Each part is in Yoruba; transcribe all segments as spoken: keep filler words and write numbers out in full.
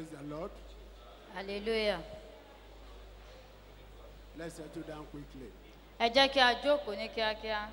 Praise the Lord. Hallelujah. Let's settle down quickly. Ẹ jẹ́ kí a jókòó ní kíákíá.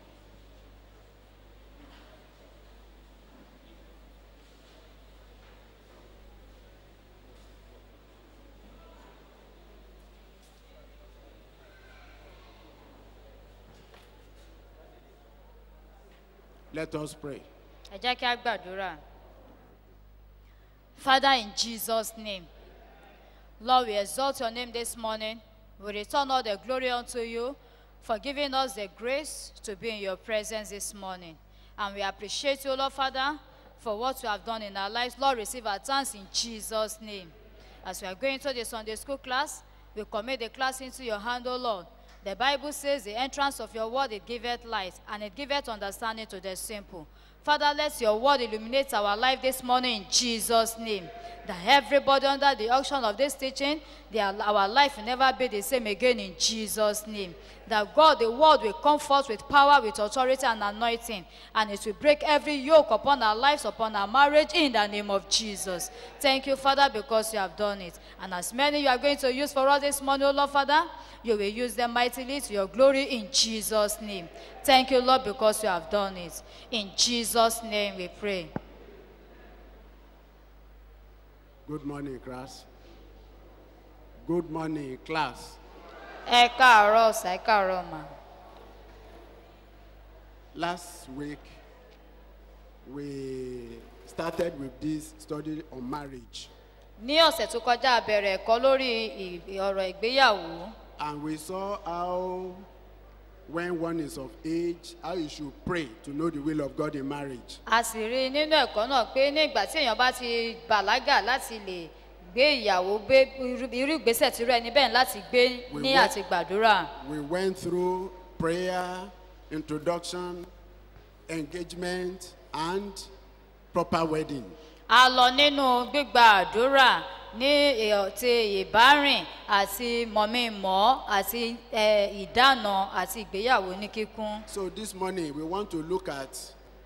Let us pray. Ẹ jẹ́ kí a gbàdúrà. Father, in Jesus' name, Lord, we exalt your name this morning. We return all the glory unto you for giving us the grace to be in your presence this morning. And we appreciate you, Lord Father, for what you have done in our lives. Lord, receive our thanks in Jesus' name. As we are going to the Sunday school class, we commit the class into your hand, O Lord. The Bible says the entrance of your word, it giveth light, and it giveth understanding to the simple. Father, let your word illuminate our life this morning in Jesus' name. That everybody under the auction of this teaching, their, our life will never be the same again in Jesus' name. That God, the word will come forth with power, with authority and anointing. And it will break every yoke upon our lives, upon our marriage, in the name of Jesus. Thank you, Father, because you have done it. And as many you are going to use for us this morning, O Lord, Father, you will use them mightily to your glory in Jesus' name. Thank you, Lord, because you have done it. In Jesus' name we pray. Good morning, class. Good morning, class. Ẹ káàárọ̀ sà, ẹ káàárọ̀ mà. Last week, we started with this study on marriage. Ní ọ̀sẹ̀ tó kọjá, a bẹ̀rẹ̀ ẹ̀kọ́ lórí ì- ọ̀rọ̀ ìgbéyàwó. And we saw how, when one is of age, how you should pray to know the will of God in marriage. A sì rí i nínú ẹ̀kọ́ náà pé ní ìgbà tí èèyàn bá ti bàlágà láti lè gbé ìyàwó gbé irú irú ìgbésẹ̀ tí irú ẹni bẹ́ẹ̀ ní láti gbé We ní went- àti gbàdúrà. We went through prayer, introduction, engagement, and proper wedding. A lọ nínú gbígba àdúrà ní ì- ti ìbárìn àti mọ̀mí-mọ̀ àti eh, ìdáná àti ìgbéyàwó ní kíkún. So this morning, we want to look at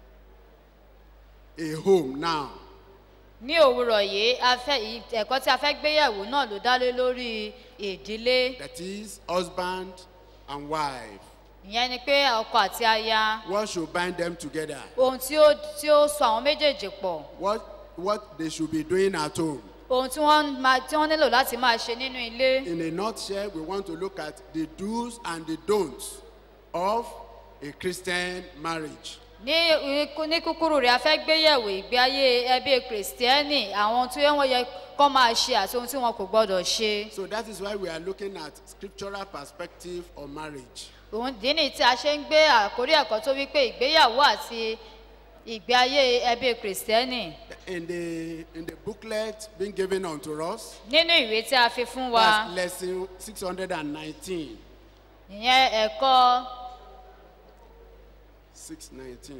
a home now. Ní òwúrọ̀ yìí, a fẹ́- ì- ẹ̀kọ́ tí a fẹ́ gbéyàwó náà ló dá lé lórí ìdílé. That is husband and wife. Ìyẹn ni pé ọkọ àti aya. What should bind them together? Ohun tí ó tí ó so àwọn méjèèjì pọ̀. What, what they should be doing at home. Ohun tí wọ́n máa tí wọ́n nílò láti máa ṣe nínú ilé. In a nutshell, we want to look at the do's and the don'ts of a Christian marriage. Ní ikú- ní kúkúrú rẹ̀, a fẹ́ gbéyẹ̀wò ìgbé ayé ẹbí kìrìsìtẹ́nì, àwọn tí wọ́n yẹ kọ́ máa ṣe àti ohun tí wọn kò gbọ́dọ̀ ṣe. So that is why we are looking at scriptural perspective on marriage. Òun dì ní tí a ṣe ń gbé àkórí ẹ̀kọ́ tó wípé ìgbéyàwó àti ìgbé ayé ẹbí kìrìsìtẹ́nì. In the, in the booklet being given unto us, Nínú ìwé tí a fi fún wa, that's lesson six hundred nineteen. ìyẹn ẹ̀kọ́ six nineteen.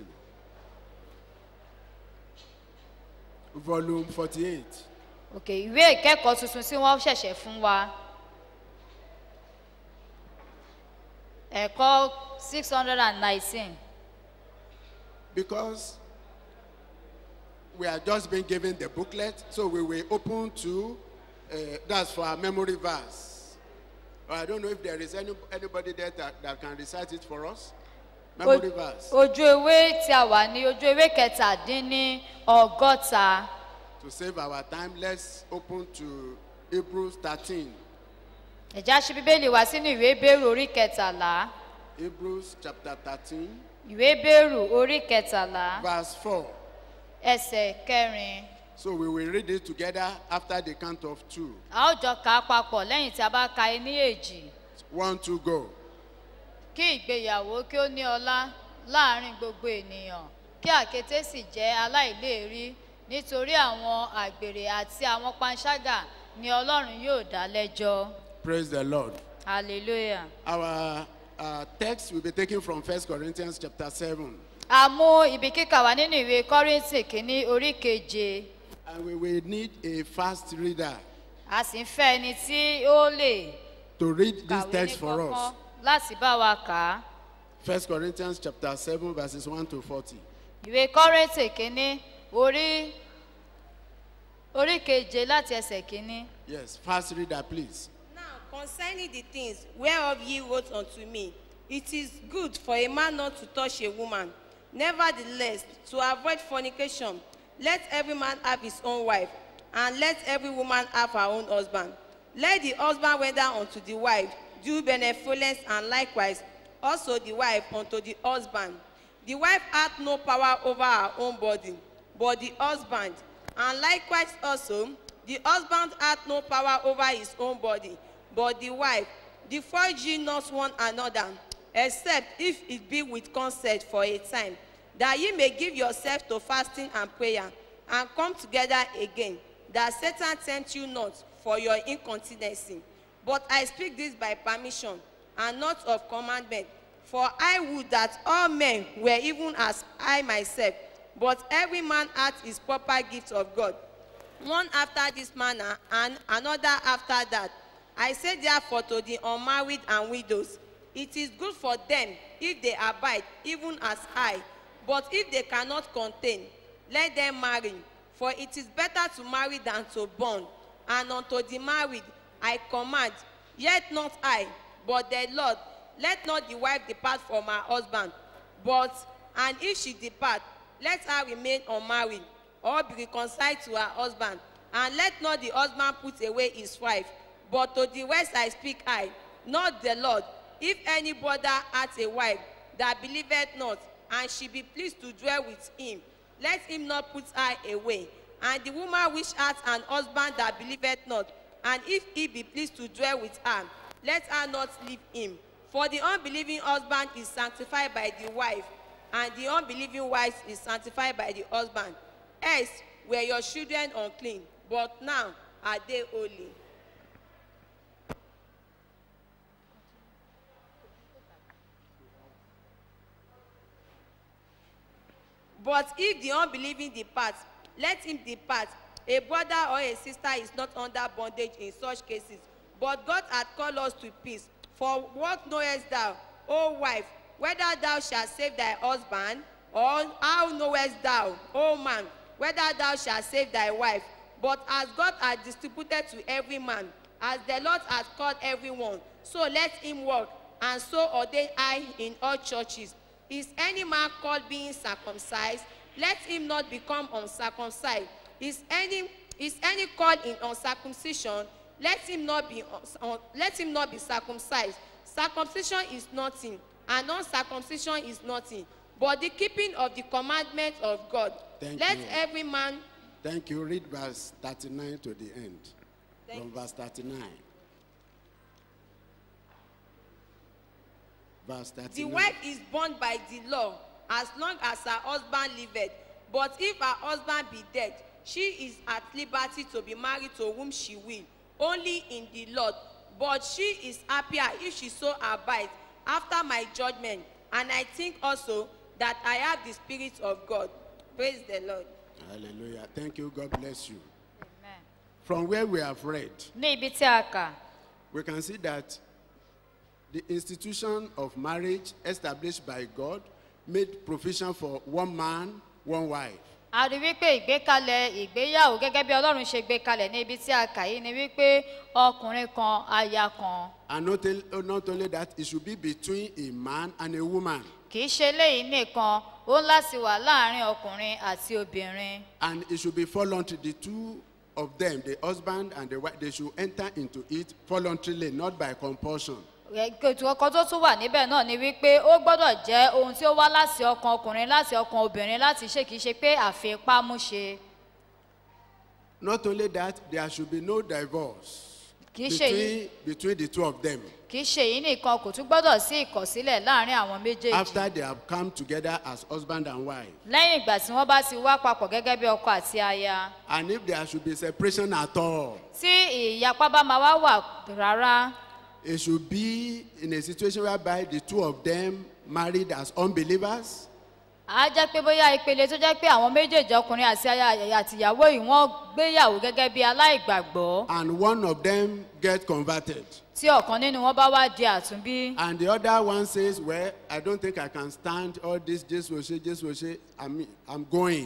Volume forty-eight. òkè ìwé ìkẹ́kọ̀ọ́ tuntun tí wọ́n ṣẹ̀ṣẹ̀ fún wa. Ẹ̀kọ́ six hundred nineteen. Because we are just being given the booklet, so we will open to, uh, that's for our memory verse. I don't know if there is any, anybody there that, that can recite it for us. Memory verse. Ojú ewé tí a wà ní ojú ewé kẹtàdínní ọgọ́ta. To save our time, let's open to Hebrews thirteen. Ẹ̀já ṣí Bíbélì wá sínú ìwé Hébérù orí kẹtàlá. Hebrews chapter thirteen, Ìwé Hébérù orí kẹtàlá. verse four. Ẹsẹ̀ kẹrin. So we will read it together after the count of two. A ó jọ kà á papọ̀ lẹ́yìn tí a bá ka ení èjì. One, two, go. Kí ìgbéyàwó kí ó ní ọlá láàrin gbogbo ènìyàn, kí àkété sì jẹ́ aláìléèrí, nítorí àwọn àgbèrè àti àwọn panṣágà ni Ọlọ́run yóò dá lẹ́jọ́. Praise the Lord. Hallelujah. Our uh, text will be taken from First Corinthians chapter seven. A mú ibi kíkà wá nínú ìwé Kọ́ríńtì kìíní orí keje. And we will need a fast reader A sì ń fẹ́ ẹni tí ó lè to read this kàwé ní text for kọ́kọ́ us. láti bá wa kà á. First Corinthians chapter seven, verses one to forty. Ìwé Kọ́ríńtì kìíní orí orí keje láti ẹsẹ̀ kínní. Yes, first reader, please. Now concerning the things whereof ye wrote unto me, it is good for a man not to touch a woman. Nevertheless, to avoid fornication, let every man have his own wife, and let every woman have her own husband. Let the husband render unto the wife due benevolence, and likewise also the wife unto the husband. The wife hath no power over her own body, but the husband. And likewise also, the husband hath no power over his own body, but the wife. Defraud ye not one another, except if it be with consent for a time, that ye may give yourself to fasting and prayer, and come together again, that Satan tempt you not for your incontinency. But I speak this by permission, and not of commandment. For I would that all men were even as I myself, but every man hath his proper gift of God, one after this manner, and another after that. I say therefore to the unmarried and widows, it is good for them if they abide, even as I. But if they cannot contain, let them marry. For it is better to marry than to bond. And unto the married I command, yet not I, but the Lord, let not the wife depart from her husband. But, and if she depart, let her remain unmarried, or be reconciled to her husband. And let not the husband put away his wife. But to the rest I speak I, not the Lord. If any brother hath a wife that believeth not, and she be pleased to dwell with him, let him not put her away. And the woman which hath an husband that believeth not, and if he be pleased to dwell with her, let her not leave him. For the unbelieving husband is sanctified by the wife, and the unbelieving wife is sanctified by the husband. Else were your children unclean, but now are they holy. But if the unbelieving depart, let him depart. A brother or a sister is not under bondage in such cases, but God hath called us to peace. For what knowest thou, O wife, whether thou shalt save thy husband? Or how knowest thou, O man, whether thou shalt save thy wife? But as God hath distributed to every man, as the Lord hath called everyone, so let him walk, and so ordain I in all churches. Is any man called being circumcised? Let him not become uncircumcised. Is any is any called in uncircumcision? Let him not be uh, let him not be circumcised. Circumcision is nothing, and uncircumcision is nothing, but the keeping of the commandment of God. Thank let you. every man. Thank you. Read verse thirty-nine to the end. Thank From you. verse thirty-nine. Verse thirty-nine. The wife is bound by the law as long as her husband liveth. But if her husband be dead, she is at liberty to be married to whom she will, only in the Lord. But she is happier if she so abides after my judgment. And I think also that I have the Spirit of God. Praise the Lord. Hallelujah. Thank you. God bless you. Amen. From where we have read, Ní ibi tí a kà, we can see that the institution of marriage established by God made provision for one man, one wife. a rí wípé ìgbékalẹ̀ ìgbéyàwó gẹ́gẹ́ bí Ọlọ́run ṣe gbé kalẹ̀ ní ibi tí a kà yìí ni wípé ọkùnrin kan aya kan. And not, el- not only that, it should be between a man and a woman. Kì í ṣe léyìí nìkan, ó ń láti wà láàrin ọkùnrin àti obìnrin. And it should be voluntary. The two of them, the husband and the wife, they should enter into it voluntarily, not by compulsion. Ètò ọkọ tó tún wà níbẹ̀ náà ni wípé ó gbọ́dọ̀ jẹ́ ohun tí ó wá láti ọkàn ọkùnrin láti ọkàn obìnrin láti ṣe kìí ṣe pé àfipámúṣe. Not only that, there should be no divorce Kì í ṣe between, yìí between the two of them. kì í ṣe èyí nìkan, kò tún gbọ́dọ̀ sí ìkọ̀sílẹ̀ láàrin àwọn méjèèjì. After they have come together as husband and wife. Lẹ́yìn ìgbà tí wọ́n bá ti wá papọ̀ gẹ́gẹ́ bí ọkọ àti aya. And if there should be separation at all, Tí ìyapa bá máa wá wà rárá, it should be in a situation whereby the two of them married as unbelievers, á jẹ́ pé bóyá ìpele tó jẹ́ pé àwọn méjèèjì ọkùnrin àti aya àti ìyàwó yìí wọ́n gbéyàwó gẹ́gẹ́ bí aláìgbàgbọ́. and one of them get converted. Tí ọ̀kan nínú wọn bá wá di àtúnbí. And the other one says, well, I don't think I can stand all this, Jesus will say, Jesus will say, I'm, I'm going.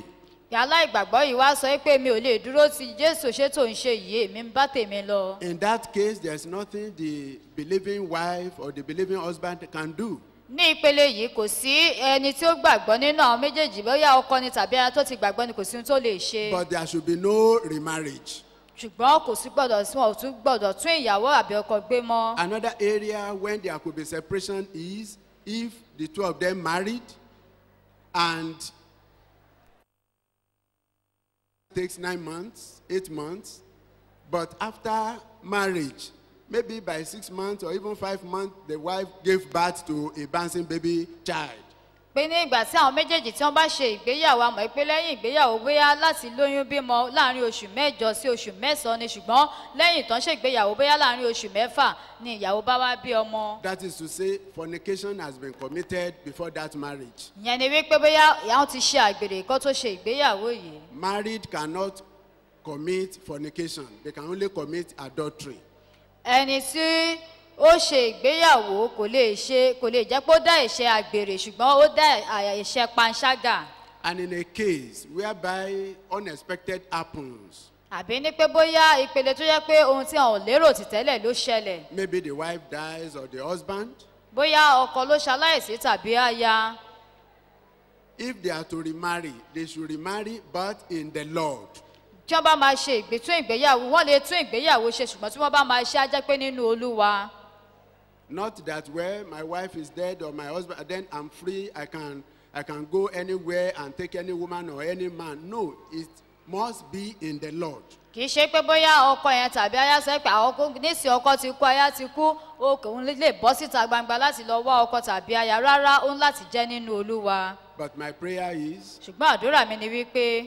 Yàrá ìgbàgbọ́ yìí wá sọ pé mi ò lè dúró ti Jésù ṣé tó ń ṣe yìí, èmi ń bá tèmi lọ. In that case, there's nothing the believing wife or the believing husband can do. Ní ìpele yìí kò sí ẹni tí ó gbàgbọ́ nínú àwọn méjèèjì bóyá ọkọ ni tàbí ẹni tó ti gbàgbọ́ ni kò sí ohun tó lè ṣe. But there should be no remarriage. Ṣùgbọ́n kò sí gbọ́dọ̀ sí wọn ò tún gbọ́dọ̀ tún ìyàwó àbí ọkọ gbé mọ́. Another area when there could be separation is if the two of them married and it takes nine months, eight months, but after marriage, maybe by six months or even five months, the wife gave birth to a bouncing baby child. Pé ní ìgbà tí àwọn méjèèjì tí wọ́n bá ṣe ìgbéyàwó àmọ́ pé lẹ́yìn ìgbéyàwó bóyá láti lóyún bímọ láàrin oṣù mẹ́jọ sí oṣù mẹ́sàn-án ni ṣùgbọ́n lẹ́yìn tán ṣe ìgbéyàwó bóyá láàrin oṣù mẹ́fà ni ìyàwó bá wá bí ọmọ. That is to say, fornication has been committed before that marriage. Ìyẹn ni wípé bóyá àwọn ti ṣe àgbèrè kó tó ṣe ìgbéyàwó yìí. Married cannot commit fornication. They can only commit adultery. Ẹni tí ó ṣe ìgbéyàwó kò lè ṣe kò lè jẹ́ pé ó dá ẹ̀ṣẹ̀ àgbèrè ṣùgbọ́n ó dá ẹ̀ṣẹ̀ panṣágà. And in a case whereby unexpected happens, Àbí ní pé bóyá ìpele tó yẹ pé ohun tí àwọn ò lérò ti tẹ́lẹ̀ ló ṣẹlẹ̀. maybe the wife dies or the husband, Bóyá ọkọ ló ṣaláìsí tàbí aya. if they are to remarry, they should remarry but in the Lord. Tí wọ́n bá máa ṣe ìgbésún ìgbéyàwó wọ́n lè tún ìgbéyàwó ṣe ṣùgbọ́n tí wọ́n bá máa ṣe á jẹ́ pé nínú Olúwa. Not that where my wife is dead or my husband, then I'm free, I can, I can go anywhere and take any woman or any man. No, it must be in the Lord. Kì í ṣe pé bóyá ọkọ yẹn tàbí aya sọ pé àwọn nísìnyí ọkọ ti kú aya ti kú òun lè bọ́ síta gbangba láti lọ wá ọkọ tàbí aya rárá ó ń láti jẹ́ nínú Olúwa. But my prayer is, Ṣùgbọ́n àdúrà mi ni wípé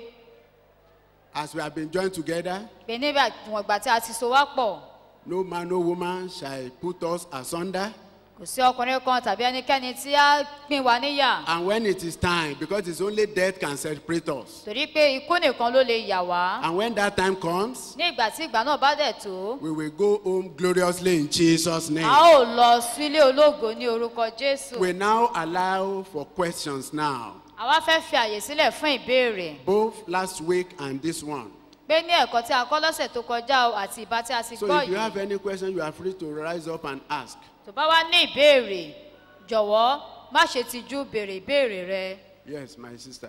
as we have been joined together, pé nígbà ìgbà tí a ti so wá pọ̀ no man, no woman shall put us asunder. kò sí ọkùnrin kan tàbí ẹnikẹ́ni tí á pín wa níyà. And when it is time, because it's only death can separate us. Torí pé ikú nìkan ló lè yà wá. And when that time comes, Ní ìgbà tí ìgbà náà bá dẹ̀ tó, we will go home gloriously in Jesus' name. a ó lọ sílé ológo ní orúkọ Jésù. We now allow for questions now, Àwa fẹ́ fi àyè sílẹ̀ fún ìbéèrè. both last week and this one. Pé ní ẹ̀kọ́ tí a kọ́ lọ́sẹ̀ tó kọjá o àti ìbá tí a ti So gbọ́ if you yìí. have any question, you are free to rise up and ask. Tó bá wá ní ìbéèrè, jọ̀wọ́ má ṣe tijú béèrè ìbéèrè rẹ. Yes, my sister.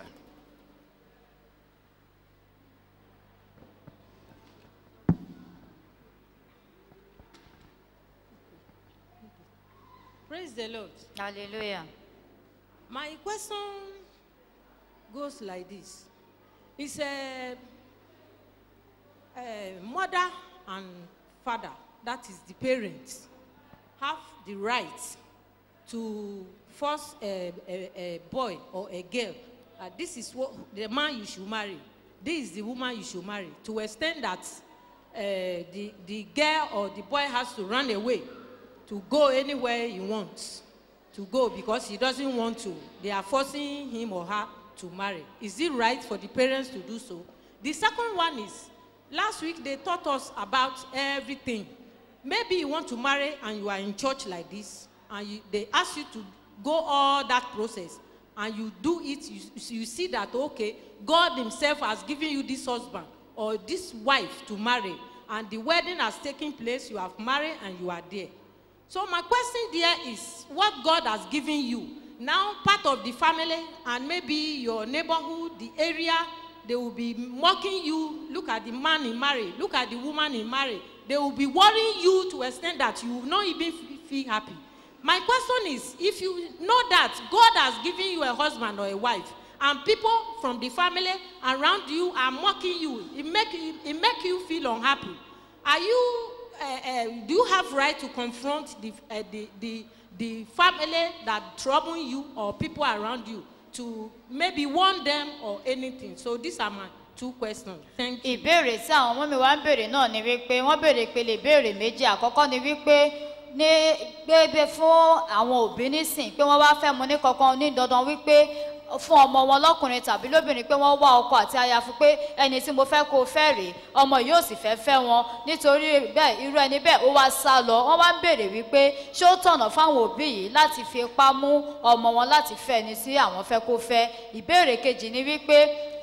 Praise the Lord. Hallelujah. My question goes like this. It's a, a mother and father, that is the parents, have the right to force a, a, a boy or a girl. Uh, this is what the man you should marry. This is the woman you should marry. To extend that uh, the, the girl or the boy has to run away to go anywhere he wants to go because he doesn't want to. They are forcing him or her to marry. Is it right for the parents to do so? The second one is, last week they taught us about everything. Maybe you want to marry and you are in church like this, and you, they ask you to go all that process, and you do it, you, you see that, okay, God himself has given you this husband or this wife to marry, and the wedding has taken place, you have married and you are there. So my question there is, what God has given you, now part of the family and maybe your neighborhood, the area, they will be mocking you. Look at the man he married, look at the woman he married. They will be worrying you to extent that you will not even feel happy. My question is, if you know that God has given you a husband or a wife, and people from the family around you are mocking you, it make, it make you feel unhappy. Are you, uh, uh, do you have right to confront the, uh, the, the, the family that trouble you or people around you to maybe warn them or anything? So these are my two questions. Thank you. Ìbéèrè tí àwọn ọmọ mi wá ń béèrè náà ni wípé wọ́n béèrè ìpele ìbéèrè méjì. Àkọ́kọ́ ni wípé ní gbébé fún àwọn òbí nísìn pé wọ́n wá fẹ́ mu ní kankan ní dandan wípé fún ọmọ wọn lọ́kùnrin tàbí lóbìnrin pé wọ́n wá ọkọ àti aya fún pé ẹni tí mo fẹ́ kó fẹ́ rèé ọmọ yóò sì fẹ́ fẹ́ wọn nítorí bẹ́ẹ̀ irú ẹni bẹ́ẹ̀ ó wá sá lọ. Wọ́n wá ń béèrè wípé ṣé ó tọ̀nà fáwọn òbí yìí láti fi ipá mú ọmọ wọn láti fẹ́ ẹni tí àwọn fẹ́ kó fẹ́. Ìbéèrè kejì ni wípé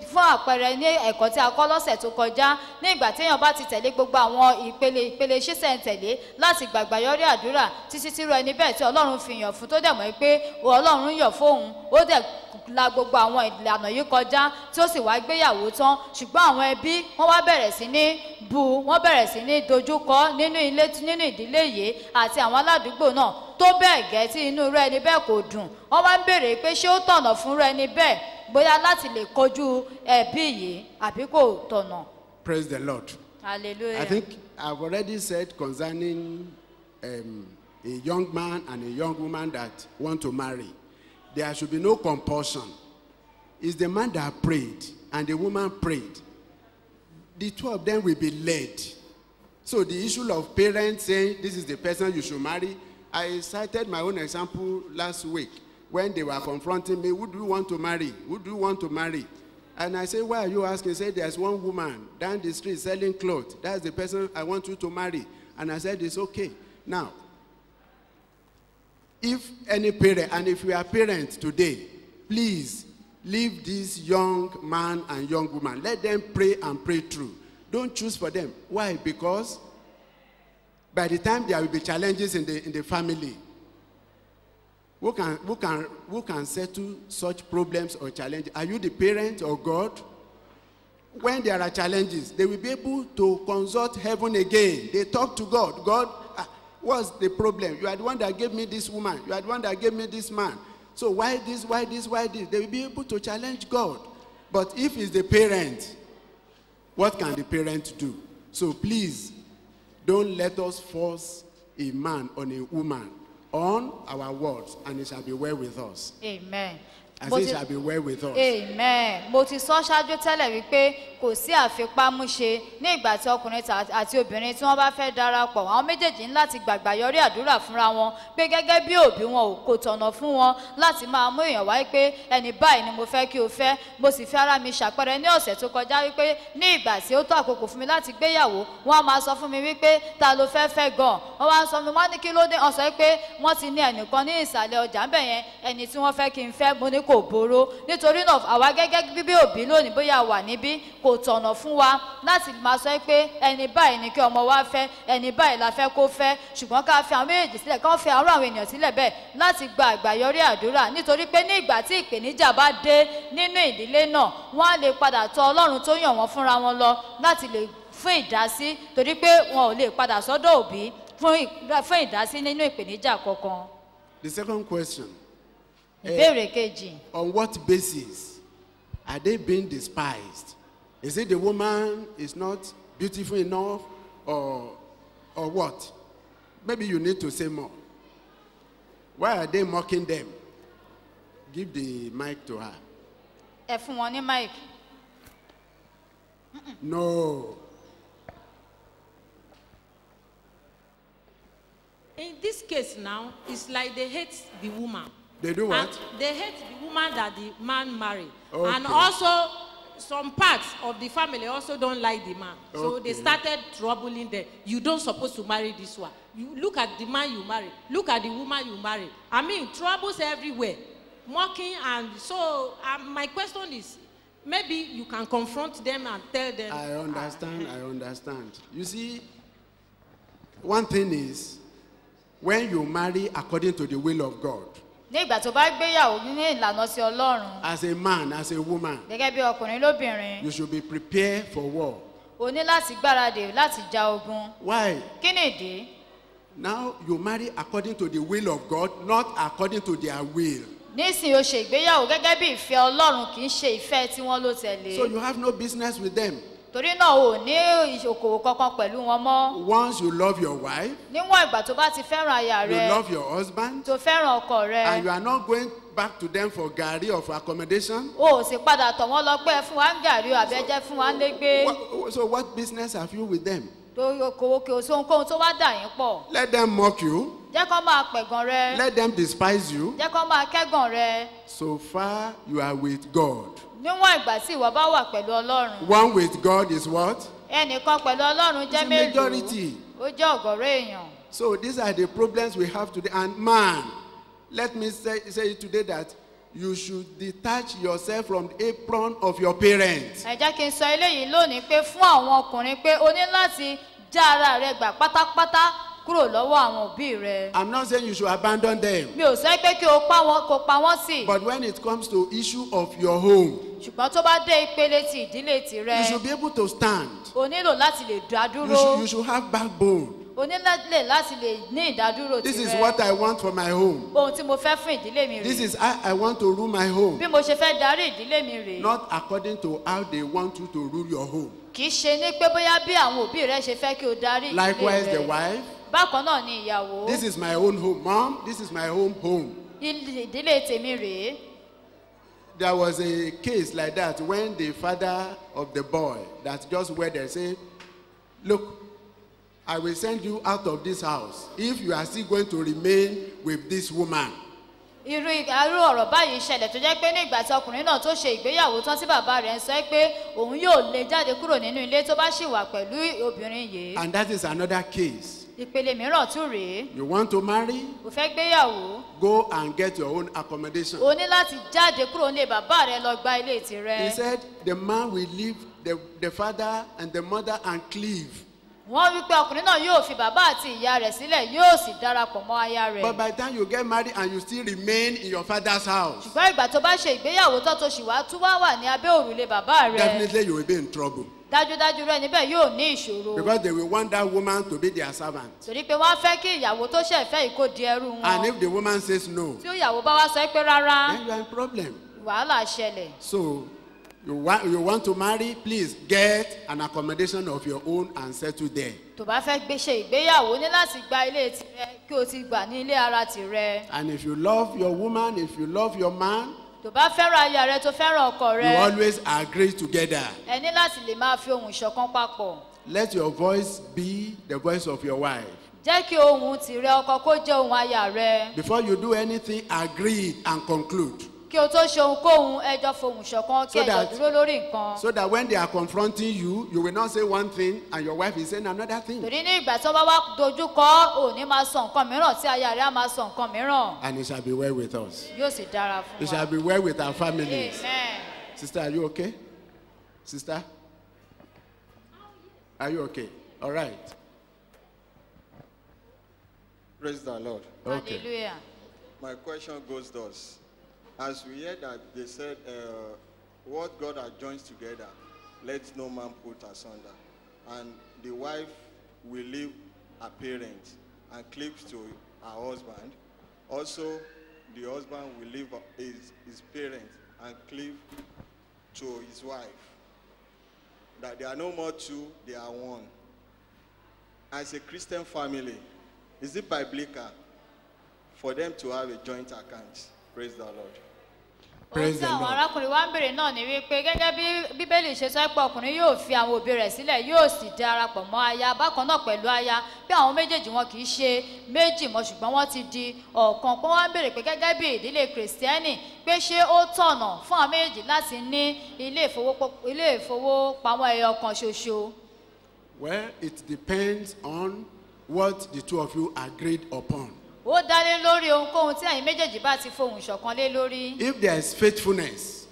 fún àpẹẹrẹ ní ẹ̀kọ́ tí a kọ́ lọ́sẹ̀ tó kọjá ní ìgbà tí èèyàn bá ti tẹ̀lé gbogbo àwọn ìpele ìpele ṣísẹ̀ ń tẹ̀lé láti gbàgbà yọrí àdúrà títí tí irú ẹni bẹ́ẹ̀ tí ọlọ́run fi yàn fún tó dẹ̀ mọ́ pé ọlọ́run yàn fóun ó dẹ̀ la gbogbo àwọn ìlànà yìí kọjá tí ó sì wá gbéyàwó tán ṣùgbọ́n àwọn ẹbí wọ́n wá bẹ̀rẹ̀ sí ní bu wọ́n bẹ̀rẹ̀ sí ní dojúkọ nínú ilé nínú ìdílé yìí àti àwọn aládùúgbò náà tó bẹ́ẹ̀ gẹ́ tí inú irú ẹni bẹ́ẹ̀ kò dùn wọ́n wá ń béèrè pé ṣé ó tọ̀nà fún irú ẹni bẹ́ẹ̀ bóyá láti lè kojú ẹbí yìí àbí kò tọ̀nà. Praise the Lord. Hallelujah. I think I've already said concerning um, a young man and a young woman that want to marry, there should be no compulsion. It's the man that prayed and the woman prayed. The two of them will be led. So the issue of parents saying this is the person you should marry, I cited my own example last week when they were confronting me, who do you want to marry? Who do you want to marry? And I said, why are you asking? He said, there's one woman down the street selling clothes. That's the person I want you to marry. And I said, it's okay. Now, if any parent, and if you are parents today, please leave this young man and young woman. Let them pray and pray through. Don't choose for them. Why? Because by the time there will be challenges in the, in the family, who can, who, can, who can settle such problems or challenges? Are you the parent or God? When there are challenges, they will be able to consult heaven again. They talk to God. God, ah, what's the problem? You are the one that gave me this woman. You are the one that gave me this man. So why this, why this, why this? They will be able to challenge God. But if it's the parent, what can the parent do? So please, don't let us force a man on a woman on our words, and it shall be well with us. Amen. I say it shall be well with us. Amen. Mo ti sọ ṣáájú tẹ́lẹ̀ wípé kò sí àfipámúṣe ní ìgbà tí ọkùnrin àti obìnrin tí wọ́n bá fẹ́ darapọ̀ àwọn méjèèjì ní láti gbàgbà yọrí àdúrà fúnra wọn pé gẹ́gẹ́ bí òbí wọn ò kò tọ̀nà fún wọn láti máa mú èèyàn wáyé pé ẹni báyìí ni mo fẹ́ kí o fẹ́ mo sì fi ara mi ṣàpẹẹrẹ ní ọ̀sẹ̀ tó kọjá wípé ní ìgbà tí ó tó àkókò fún mi láti gbéyàwó wọ́n á máa sọ fún mi wípé ta ló fẹ́ fẹ́ gan wọ́n wá ń sọ mi wọ́n ní kí ló dé wọ́n sọ pé wọ́n ti ní ẹnìkan ní ìsàlẹ̀ ọjà ń bẹ̀ yẹn ẹni tí wọ́n fẹ́ kí n fẹ́ mo ní kò boró nítorí náà àwa gẹ́gẹ́ bíbí òbí lónìí bóyá wà níbí kò tọ̀nà fún wa láti máa sọ pé ẹni báyìí ni kí ọmọ wa fẹ́ ẹni báyìí la fẹ́ kó fẹ́ ṣùgbọ́n ká fi àwọn méjèèjì sílẹ̀ ká fi àwọn àwọn ènìyàn sílẹ̀ bẹ́ẹ̀ láti gba àgbàyọrí àdúrà nítorí pé ní ìgbà tí ìpèníjà bá dé nínú ìdílé náà wọ́n á lè padà tọ̀ Ọlọ́run tó yàn wọ́n fúnra wọn lọ láti lè fún ìdásí torí pé wọn ò lè padà sọ́dọ̀ òbí fún ìdásí nínú ìpèníjà kankan. The second question. Ìbéèrè kejì. On what basis are they being despised? Is it the woman is not beautiful enough or, or what? Maybe you need to say more. Why are they mocking them? Give the mic to her. Ẹ fún wọn ní mic. No. In this case now, it's like they hate the woman. They do what? And they hate the woman that the man married. Okay. And also, some parts of the family also don't like the man. So Okay. they started troubling them. You don't supposed to marry this one. You look at the man you marry. Look at the woman you marry. I mean, troubles everywhere. Mocking and so um, my question is, maybe you can confront them and tell them. I understand, I understand. You see, one thing is, when you marry according to the will of God, ní ìgbà tó bá gbéyàwó ní ìlànà sí Ọlọ́run. as a man, as a woman, gẹ́gẹ́ bí ọkùnrin lóbìnrin. you should be prepared for war. o ní láti gbáradì láti ja ogun. Why? kí nìdí? Now you marry according to the will of God, not according to their will. nísìnyí o ṣe ìgbéyàwó gẹ́gẹ́ bí ìfẹ́ Ọlọ́run kì í ṣe ìfẹ́ tí wọ́n ló tẹ̀lé. So you have no business with them. torí náà o ní ìṣòkòwò kankan pẹ̀lú wọn mọ́. Once you love your wife, níwọ̀n ìgbà tó bá ti fẹ́ràn aya you rẹ. love your husband, tó fẹ́ràn ọkọ rẹ. and you are not going back to them for gari or for accommodation. o ò sì padà tọ̀ wọ́n lọ pé ẹ fún wa ń gàrí o àbí ẹ jẹ́ fún wa ń légbé. What, so what business have you with them? tó okòwò kí o sí ohunkóhun tó wá dà yín pọ̀. Let them mock you. jẹ́ kó máa pẹ̀gàn rẹ. Let them despise you. jẹ́ kó máa kẹ́gàn rẹ. So far you are with God. níwọ̀n ìgbà tí ìwọ bá wà pẹ̀lú Ọlọ́run. One with God is what? ẹnìkan pẹ̀lú Ọlọ́run jẹ́ It's a mélòó. majority. ó jẹ́ ọ̀gọ̀rọ̀ èèyàn. So these are the problems we have today. And man, let me say, say it today that you should detach yourself from the apron of your parents. ẹ jẹ́ kí n sọ eléyìí lónìí pé fún àwọn ọkùnrin pé o ní láti já ara rẹ gbà pátápátá kúrò lọ́wọ́ àwọn òbí rẹ. I'm not saying you should abandon them. mi ò sọ pé kí o pa wọn kó pa wọ́n sí. But when it comes to issue of your home, ṣùgbọ́n tó bá dé ìpele ti ìdílé tirẹ̀. you should be able to stand. o nílò láti lè dá You dúró. should, you should have backbone. o nílò láti lè ní ìdádúró tirẹ̀. This is what I want for my home. ohun tí mo fẹ́ fún ìdílé mi This rèé. is how I want to rule my home. bí mo ṣe fẹ́ darí ìdílé mi rèé. Not according to how they want you to rule your home. kì í ṣe ní pé bóyá bí àwọn òbí rẹ ṣe fẹ́ kí o darí ìdílé Likewise, the rẹ. wife. bákan náà ni ìyàwó. This is my own home. Mom, this is my home home. Ilé- ìdílé tèmi rèé. There was a case like that when the father of the boy that just went there say, look, I will send you out of this house if you are still going to remain with this woman. irú irú ọ̀rọ̀ báyìí ṣẹlẹ̀ tó jẹ́ pé ní ìgbà tí ọkùnrin náà tó ṣe ìgbéyàwó tán tí bàbá rẹ̀ ń sọ pé òun yóò lè jáde kúrò nínú ilé tó bá ṣì wà pẹ̀lú obìnrin yìí. And that is another case. ìpele mìíràn tún rèé. You want to marry? o fẹ́ gbéyàwó. Go and get your own accommodation. o ní láti jáde kúrò nílé bàbá rẹ lọ gba ilé He tirẹ̀. said the man will leave the, the father and the mother and cleave. wọ́n wí pé ọkùnrin náà yóò fi bàbá àti ìyá rẹ̀ sílẹ̀ yóò sì darapọ̀ mọ́ aya rẹ̀. But by the time you get married and you still remain in your father's house, ṣùgbọ́n ìgbà tó bá ṣe ìgbéyàwó tó tó ṣì wá tún wá wà ní abẹ́ òrùlé bàbá rẹ̀. definitely you will be in trouble. dájúdájú rẹ̀ níbẹ̀ yóò ní ìṣòro. Because they will want that woman to be their servant. torí pé wọ́n á fẹ́ kí ìyàwó tó ṣẹ̀ fẹ́ yìí kó di ẹrú wọn. And if the woman says no, tí ìyàwó bá wá sọ pé rárá then you are in problem. wàhálà ṣẹlẹ̀. So you want, you want to marry, please get an accommodation of your own and settle there. tó bá fẹ́ gbé ṣe ìgbéyàwó ní láti gba ilé tirẹ̀ kí o ti gbà ní ilé ara tirẹ̀. And if you love your woman, if you love your man, tó bá fẹ́ràn aya rẹ tó fẹ́ràn ọkọ you rẹ. always agree together. ẹ ní láti lè máa fi ohùn ìṣọ̀kan papọ̀. Let your voice be the voice of your wife. jẹ́ kí ohùn tìrẹ ọkọ kó jẹ́ ohùn aya rẹ. Before you do anything, agree and conclude. kí o tó ṣe ohunkóhun ẹjọ́ fohùn ṣọ̀kan kí So ẹjọ́ that- dúró lórí nǹkan. So that when they are confronting you, you will not say one thing and your wife is saying another thing. torí ní ìgbà tí wọ́n bá wá dojú kọ ò ní máa sọ nǹkan mìíràn tí aya rẹ̀ á máa sọ nǹkan mìíràn. And it shall be well with us. yóò sì dára fún It shall wa. be well with our families. amen. Sister, are you okay? Sister? Are you okay? All right. Praise the Lord. Okay. hallelujah. My question goes thus. As we hear that they said, uh, what God has joined together, let no man put asunder. And the wife will leave her parents and cleave to her husband. Also, the husband will leave his, his parents and cleave to his wife. That they are no more two, they are one. As a Christian family, is it biblical for them to have a joint account? Praise the Lord. ohun Praise tí the àwọn Lord. arákùnrin wa ń béèrè náà ni wípé gẹ́gẹ́ bí bíbélì ṣe sọ pé ọkùnrin yóò fi àwọn òbí rẹ̀ sílẹ̀ yóò sì darapọ̀ mọ́ aya bákan náà pẹ̀lú aya pé àwọn méjèèjì wọn kì í ṣe méjì mọ́ ṣùgbọ́n wọ́n ti di ọ̀kan pé wọ́n ń béèrè pé gẹ́gẹ́ bí ìdílé kìrìsìtẹ́nì pé ṣé ó tọ̀nà fún àwọn méjèèjì láti ní ilé ìfowópamọ́ ilé ìfowópamọ́ ẹyọ kan ṣoṣo. Well, it depends on what the two of you agreed upon. ó dá lé lórí ohunkóhun tí ẹ̀yin méjèèjì bá ti fohùn ṣọ̀kan lé lórí. If there is faithfulness,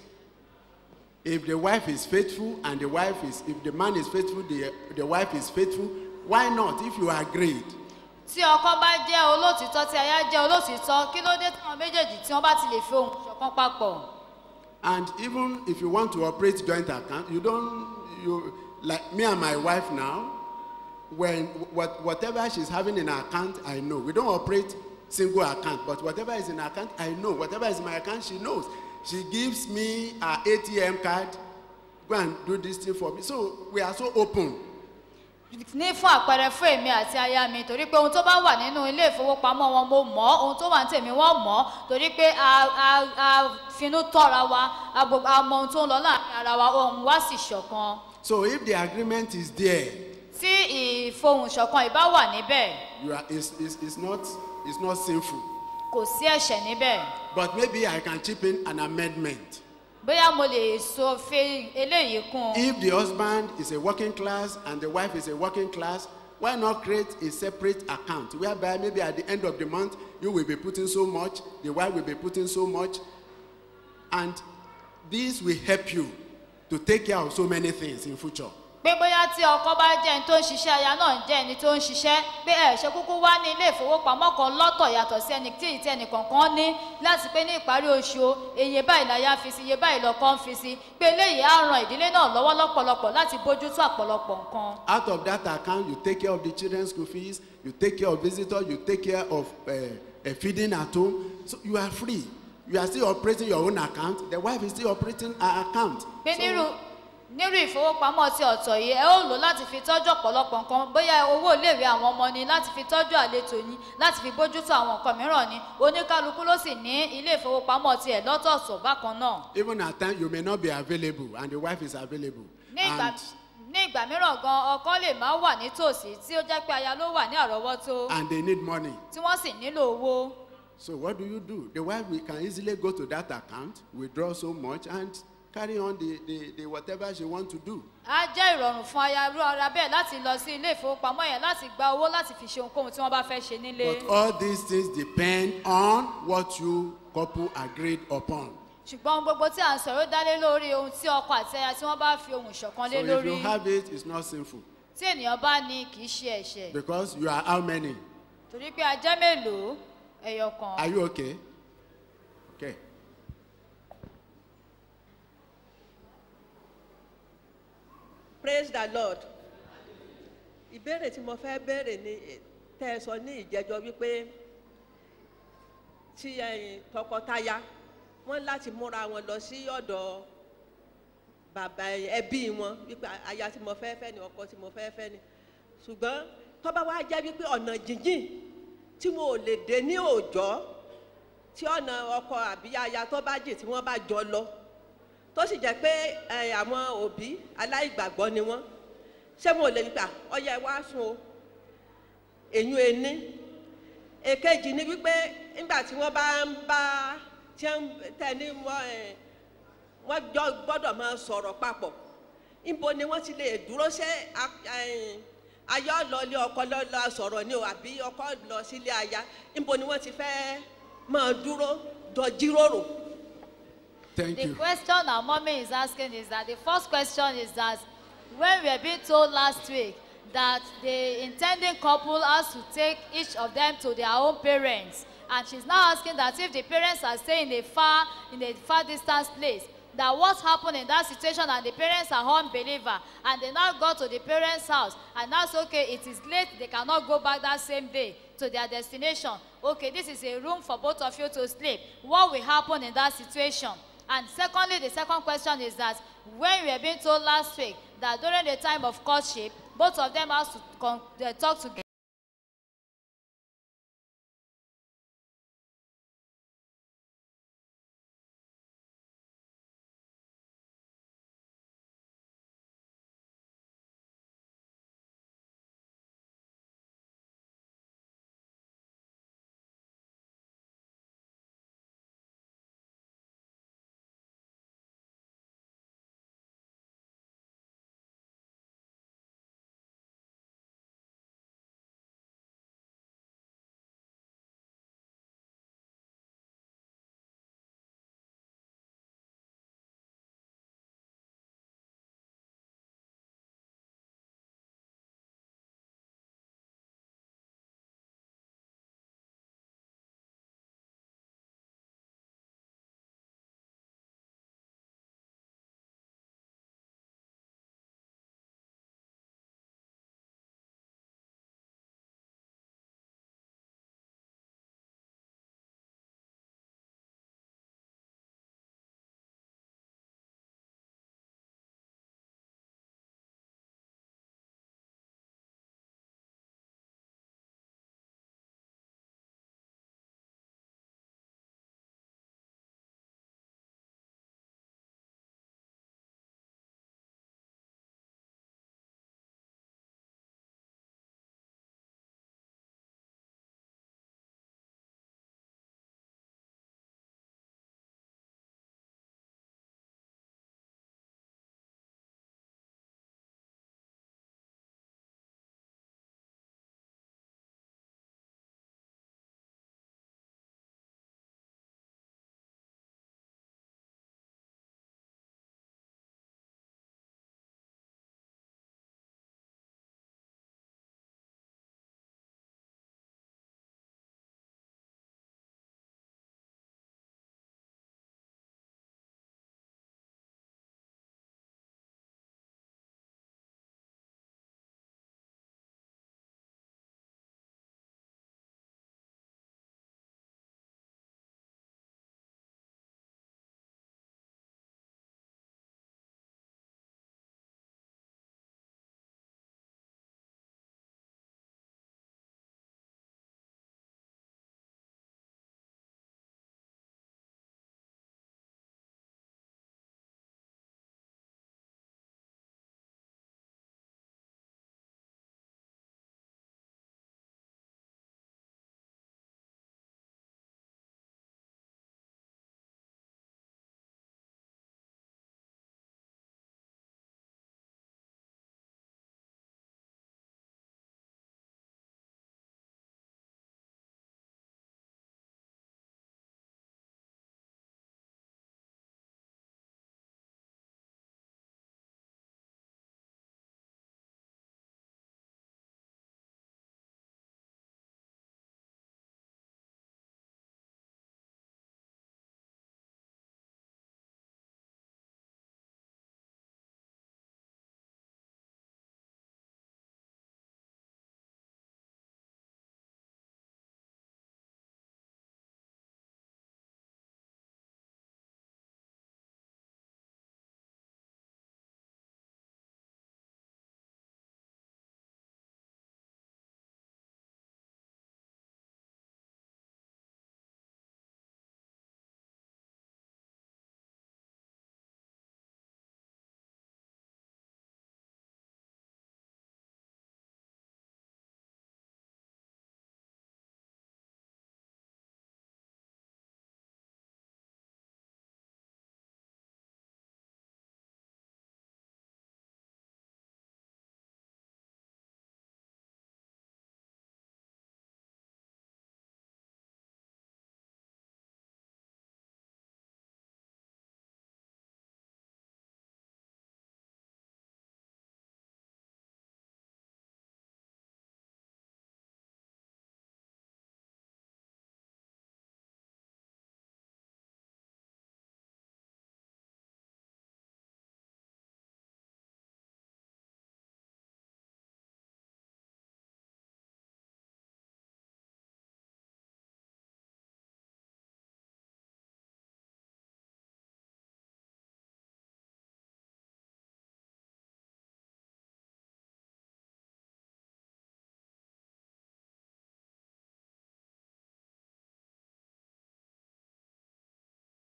if the wife is faithful and the wife is, if the man is faithful, the, the wife is faithful, why not if you agreed? tí ọkọ bá jẹ́ olótìtọ́ tí aya jẹ́ olótìtọ́ kí ló dé táwọn méjèèjì tí wọ́n bá ti lè fi ohùn ṣọ̀kan papọ̀. And even if you want to operate joint account, you don't, you, like me and my wife now, when what, whatever she's having in her account, I know. We don't operate single account, but whatever is in her account, I know. Whatever is in my account, she knows. She gives me her A T M card, go and do this thing for me. So we are so open. ní fún àpẹẹrẹ fún èmi àti aya mi torí pé ohun tó bá wà nínú ilé ìfowópamọ́ wọn mo mọ̀ ohun tó wà ní tèmi wọ́n mọ̀ torí pé a a a finú tọ́ra wa a gbogbo a mọ ohun tó ń lọ láàrin ara wa ohun wa sì ṣọ̀kan. So if the agreement is there, tí ìfohùnṣọ̀kan ìbá wà níbẹ̀ you are, it's, it's, it's, not, it's not sinful. kò sí ẹ̀ṣẹ̀ níbẹ̀. But maybe I can chip in an amendment. bóyá mo lè so fi eléyìí kún. If the husband is a working class and the wife is a working class, why not create a separate account whereby maybe at the end of the month you will be putting so much, the wife will be putting so much, And this will help you to take care of so many things in future. pé bóyá tí ọkọ bá jẹ́ ẹni tó ń ṣiṣẹ́ aya náà jẹ́ ẹni tó ń ṣiṣẹ́ pé ẹ̀ ṣe kúkú wá ní ilé ìfowópamọ́ kan lọ́tọ̀ yàtọ̀ sí ẹni tí ìtí ẹnì kọ̀ọ̀kan ní láti pé ní ìparí oṣù o iye báyìí láyà fi sí iye báyìí lọ́kọ́ ń fi sí pé eléyìí á ran ìdílé náà lọ́wọ́ lọ́pọ̀lọpọ̀ láti bójútó àpọ̀lọpọ̀ nǹkan. Out of that account, you take care of the children's school fees, you take care of visitors, you take care of uh, uh, feeding at home. So you are free. You are still operating your own account. The wife is still operating her account. pé So- nírú nírú ìfowópamọ́ ti ọ̀tọ̀ yìí ẹ ó lò láti fi tọ́jú ọ̀pọ̀lọpọ̀ nǹkan bóyá owó iléèwé àwọn ọmọ ni láti fi tọ́jú àlejò yín láti fi bójútó àwọn nǹkan mìíràn ni oníkálukú ló sì ní ilé ìfowópamọ́ tiẹ̀ lọ́tọ̀ọ̀tọ̀ bákan náà. Even at times, you may not be available, and the wife is available. ní ìgbà And, ní ìgbà mìíràn gan ọkọ lè má wà nítòsí tí ó jẹ́ pé aya ló wà ní àrọ́wọ́tó and they need money. tí wọ́n sì nílò owó. So what do you do? The wife we can easily go to that account, withdraw so much, and carry on the, the, the whatever she wants to do. á jẹ́ ìrọ̀rùn fún aya irú ara bẹ́ẹ̀ láti lọ sí ilé ìfowópamọ́ yẹn láti gba owó láti fi ṣe ohunkóhun tí wọ́n bá fẹ́ ṣe nílé. But all these things depend on what you couple agreed upon. ṣùgbọ́n ohun gbogbo tí à ń sọ̀rọ̀ dá lé lórí ohun tí ọkọ àti aya tí wọ́n bá fi ohun ìṣọ̀kan So lé if lórí. you have it, it's not sinful. tí ènìyàn bá ní kì í ṣe ẹ̀ṣẹ̀ Because you are how many? torí pé a jẹ́ mélòó ẹyọ kan. Are you okay? Okay. Praise the Lord. Ìbéèrè tí mo fẹ́ béèrè ni eh, tẹ́ ẹ sọ ní ìjẹ́jọ́ wípé tí ẹ̀yin tọkọtaya wọ́n láti múra wọn lọ sí ọ̀dọ̀ bàbá ẹbí wọn wípé aya tí mo fẹ́ fẹ́ ni ọkọ tí mo fẹ́ fẹ́ ni ṣùgbọ́n tó bá wá jẹ́ wípé ọ̀nà jíjìn tí mo ò lè dé ní òòjọ́ tí ọ̀nà ọkọ àbí aya tó bá jìn tí wọ́n bá jọ lọ tó sì jẹ́ pé ẹ, àwọn òbí aláìgbàgbọ́ ni wọ́n ṣé mo lè gbà ọyẹ wá sùn o èyún ení èkejì ni wípé nígbà tí wọ́n bá ń bá tí wọ́n tẹ̀ ní wọ́n ẹ, wọ́n jọ gbọ́dọ̀ máa sọ̀rọ̀ papọ̀ níbo ni wọ́n ti lè dúró ṣé a- ẹ, aya lọ ilé ọkọ lọ lọ sọ̀rọ̀ ni o àbí ọkọ lọ sílé aya níbo ni wọ́n ti fẹ́ máa dúró jọ jíròrò. Thank The you. question our mommy is asking is that the first question is that when we were being told last week that the intending couple has to take each of them to their own parents, and she's now asking that if the parents are staying in a far in a far distance place, that what happened in that situation and the parents are unbeliever and they now go to the parents house and that's okay, it is late, they cannot go back that same day to their destination. Okay, this is a room for both of you to sleep. What will happen in that situation? And secondly, the second question is that when we were being told last week that during the time of courtship, both of them have to con- uh, talk together.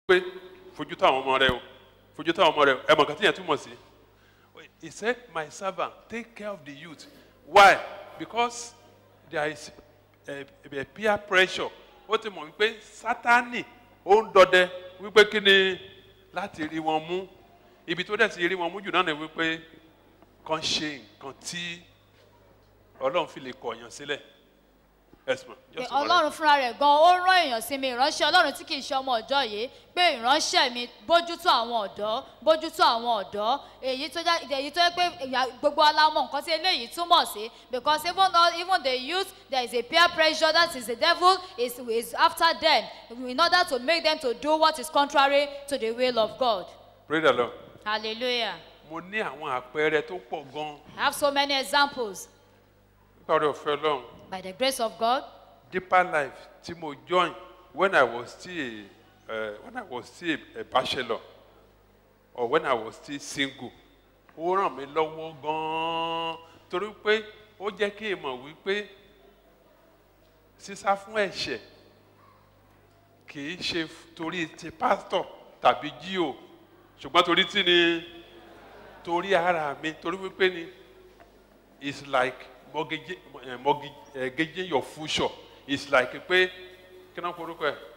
pé fojú tó àwọn ọmọ rẹ o fojú tó àwọn ọmọ rẹ o ẹ mọ̀ nǹkan tí yẹn túmọ̀ sí. He said, my servant, take care of the youth. Why? Because there is a, a peer pressure. Ó ti mọ̀ wípé Sátánì ó ń dọdẹ wípé kí ni láti rí wọn mú. Ibi tó dẹ̀ ti rí wọn mú jù náà ni wípé kàn ṣe nǹkan tí Ọlọ́run fi lè kọ̀yàn sílẹ̀. Yes, ma'am. Just one Ọlọ́run fúnra rẹ̀ gan ó rán èèyàn sí mi ìránṣẹ́ Ọlọ́run tí kìí ṣe ọmọ ọ̀dọ́ yìí pé ìránṣẹ́ mi bójútó àwọn ọ̀dọ́ bójútó àwọn ọ̀dọ́ èyí tó jẹ́ èyí tó jẹ́ pé ìyá- gbogbo alámọ̀ nǹkan tí eléyìí túmọ̀ sí because even though even the youth there is a peer pressure that is the devil is is after them in order to make them to do what is contrary to the will of God. Praise the Lord. Hallelujah. Mo ní àwọn àpẹẹrẹ tó pọ̀ gan-an I have so many examples nípa oore ọ̀fẹ́ Ọlọ́run. by the grace of God. Deeper Life tí mo join when I was still a, uh, when I was still a bachelor or when I was still single. Ó ràn mí lọ́wọ́ gan-an torí pé ó jẹ́ kí n mọ̀ wípé sísá fún ẹ̀ṣẹ̀ kì í ṣe torí ti pastor tàbí jíò ṣùgbọ́n torí tí ni torí ara mi torí wípé ni it's like mortgage, uh, mortgage, uh, gauging your future. It's like pé kí náà forúkọ ẹ̀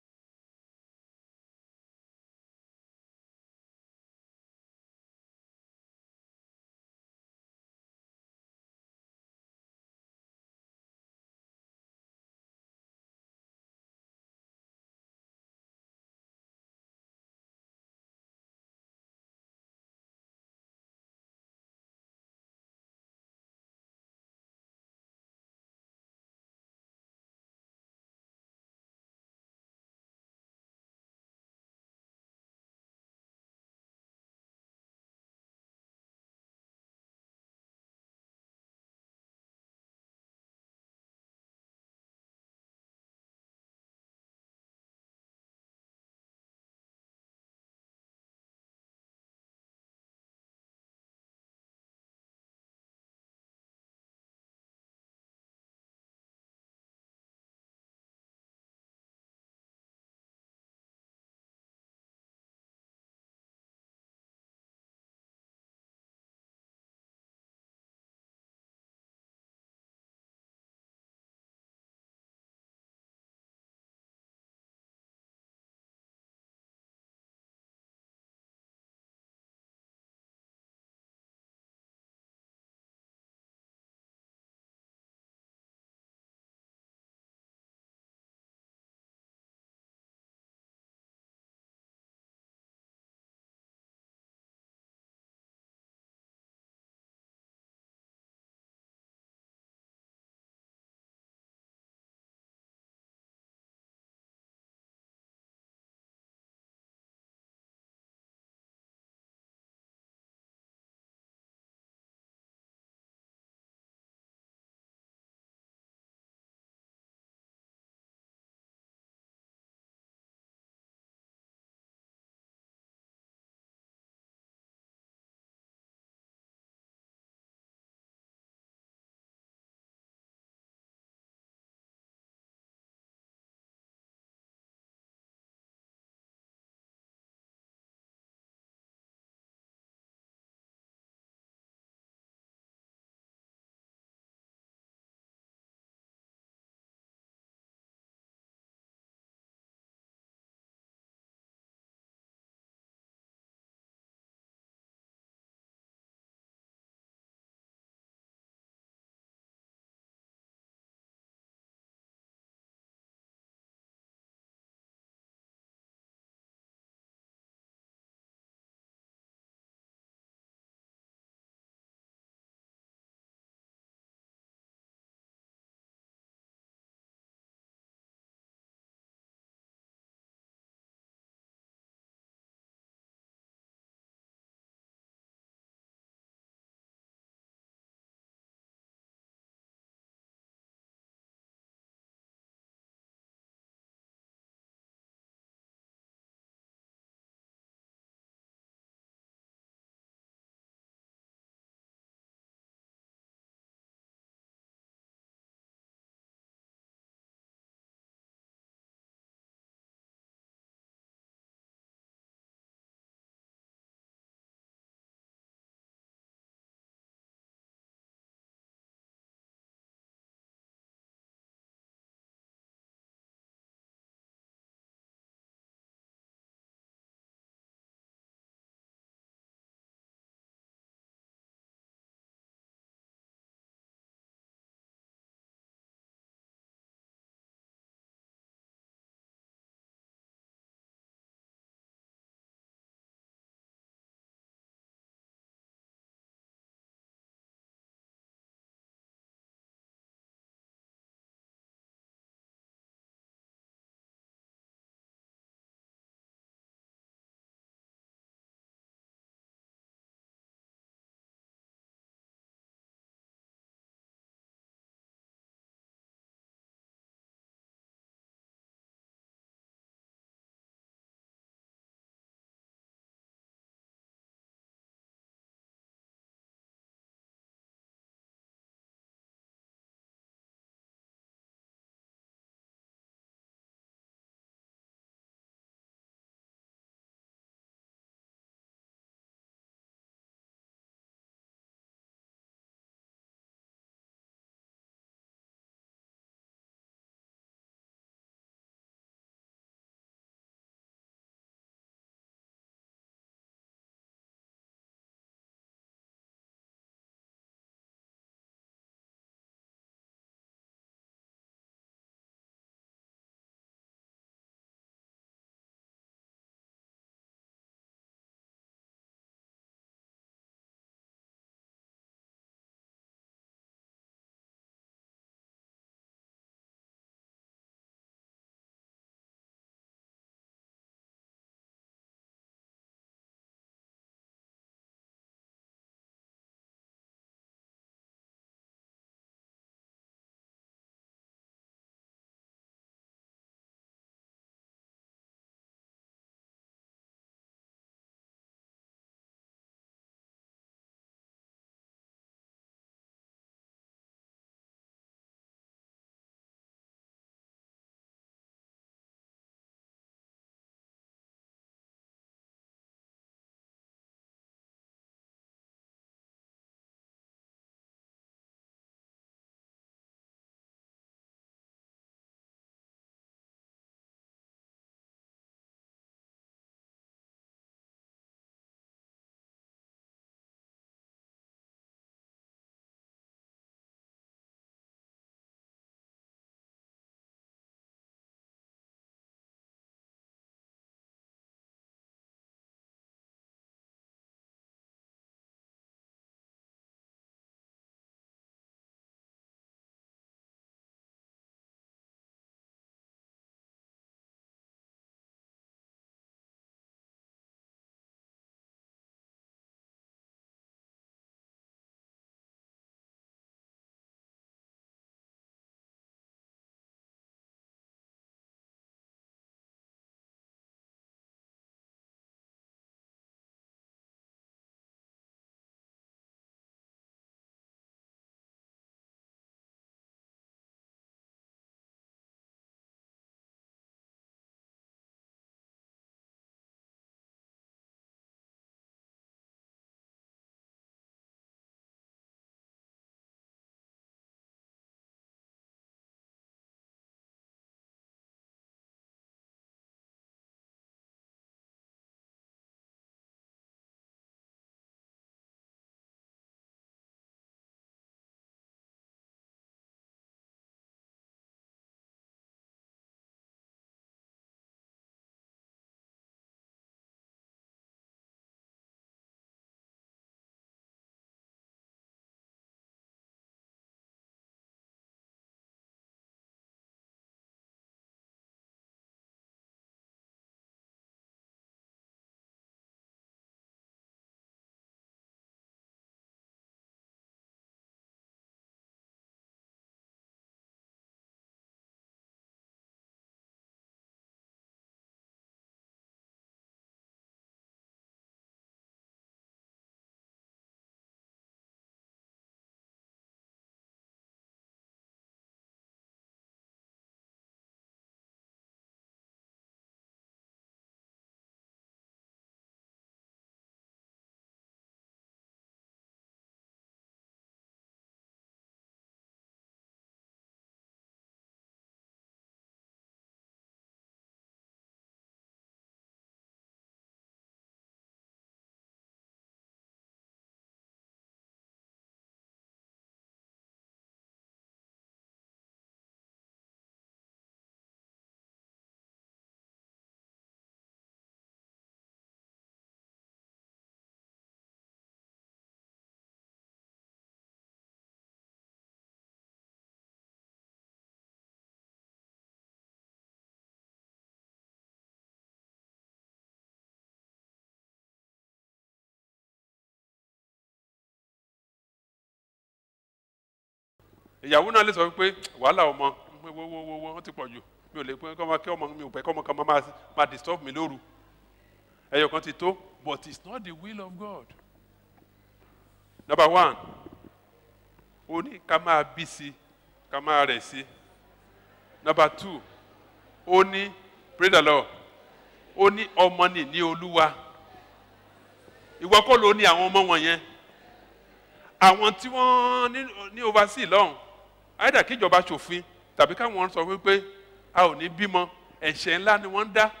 ìyàwó náà lè sọ pé wàhálà ọmọ wo wo wo wo wọ́n ti pọ̀ jù mi ò lè pé kọ́mọ kí ọmọ mi ò pẹ́ kọ́mọ kan máa máa disturb mi lóru ẹyọ kan ti tó but it's not the will of God. Number one ó ní ká máa bí sí ká máa rẹ̀ sí. Number two ó ní pray the Lord ó ní ọmọ nì ní Olúwa ìwọ kọ́ ló ní àwọn ọmọ wọn yẹn àwọn tí wọ́n ní ní oversee lọ́hùn àìdá kíjọba ṣòfin tàbí káwọn sọ wípé a ò ní bímọ ẹ̀ṣẹ̀ ńlá ni wọ́n ń dá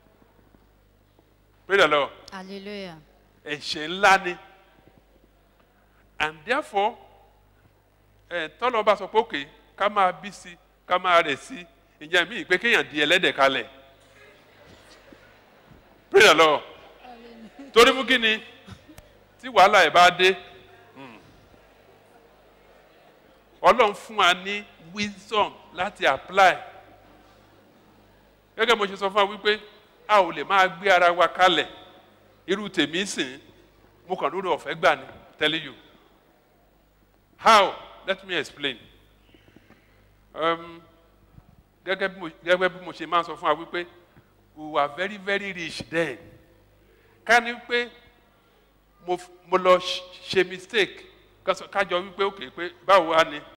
pray the Lord Hallelujah. ẹ̀ṣẹ̀ ńlá ni and therefore ẹ̀ tọ́lọ́ bá sọ pé òkè ká máa bí sí ká máa rẹ̀ sí ìyẹn mi pé kéèyàn di ẹlẹ́dẹ̀ kalẹ̀ pray the Lord torí mú kí ni tí wàhálà ẹ̀ bá dé Ọlọ́run fún wa ní wisdom láti apply gẹ́gẹ́ mo ṣe sọ fún wa wípé a ò lè máa gbé ara wa kalẹ̀ irú tèmi sìn mo kàn lórí ọ̀fẹ́ gbà ní telling you how let me explain um, gẹ́gẹ́ bí mo gẹ́gẹ́ bí mo ṣe máa sọ fún wa wípé we were very very rich then ká ní pé mo mo lọ ṣe mistake kájọ wípé òkè pé báwo wá ni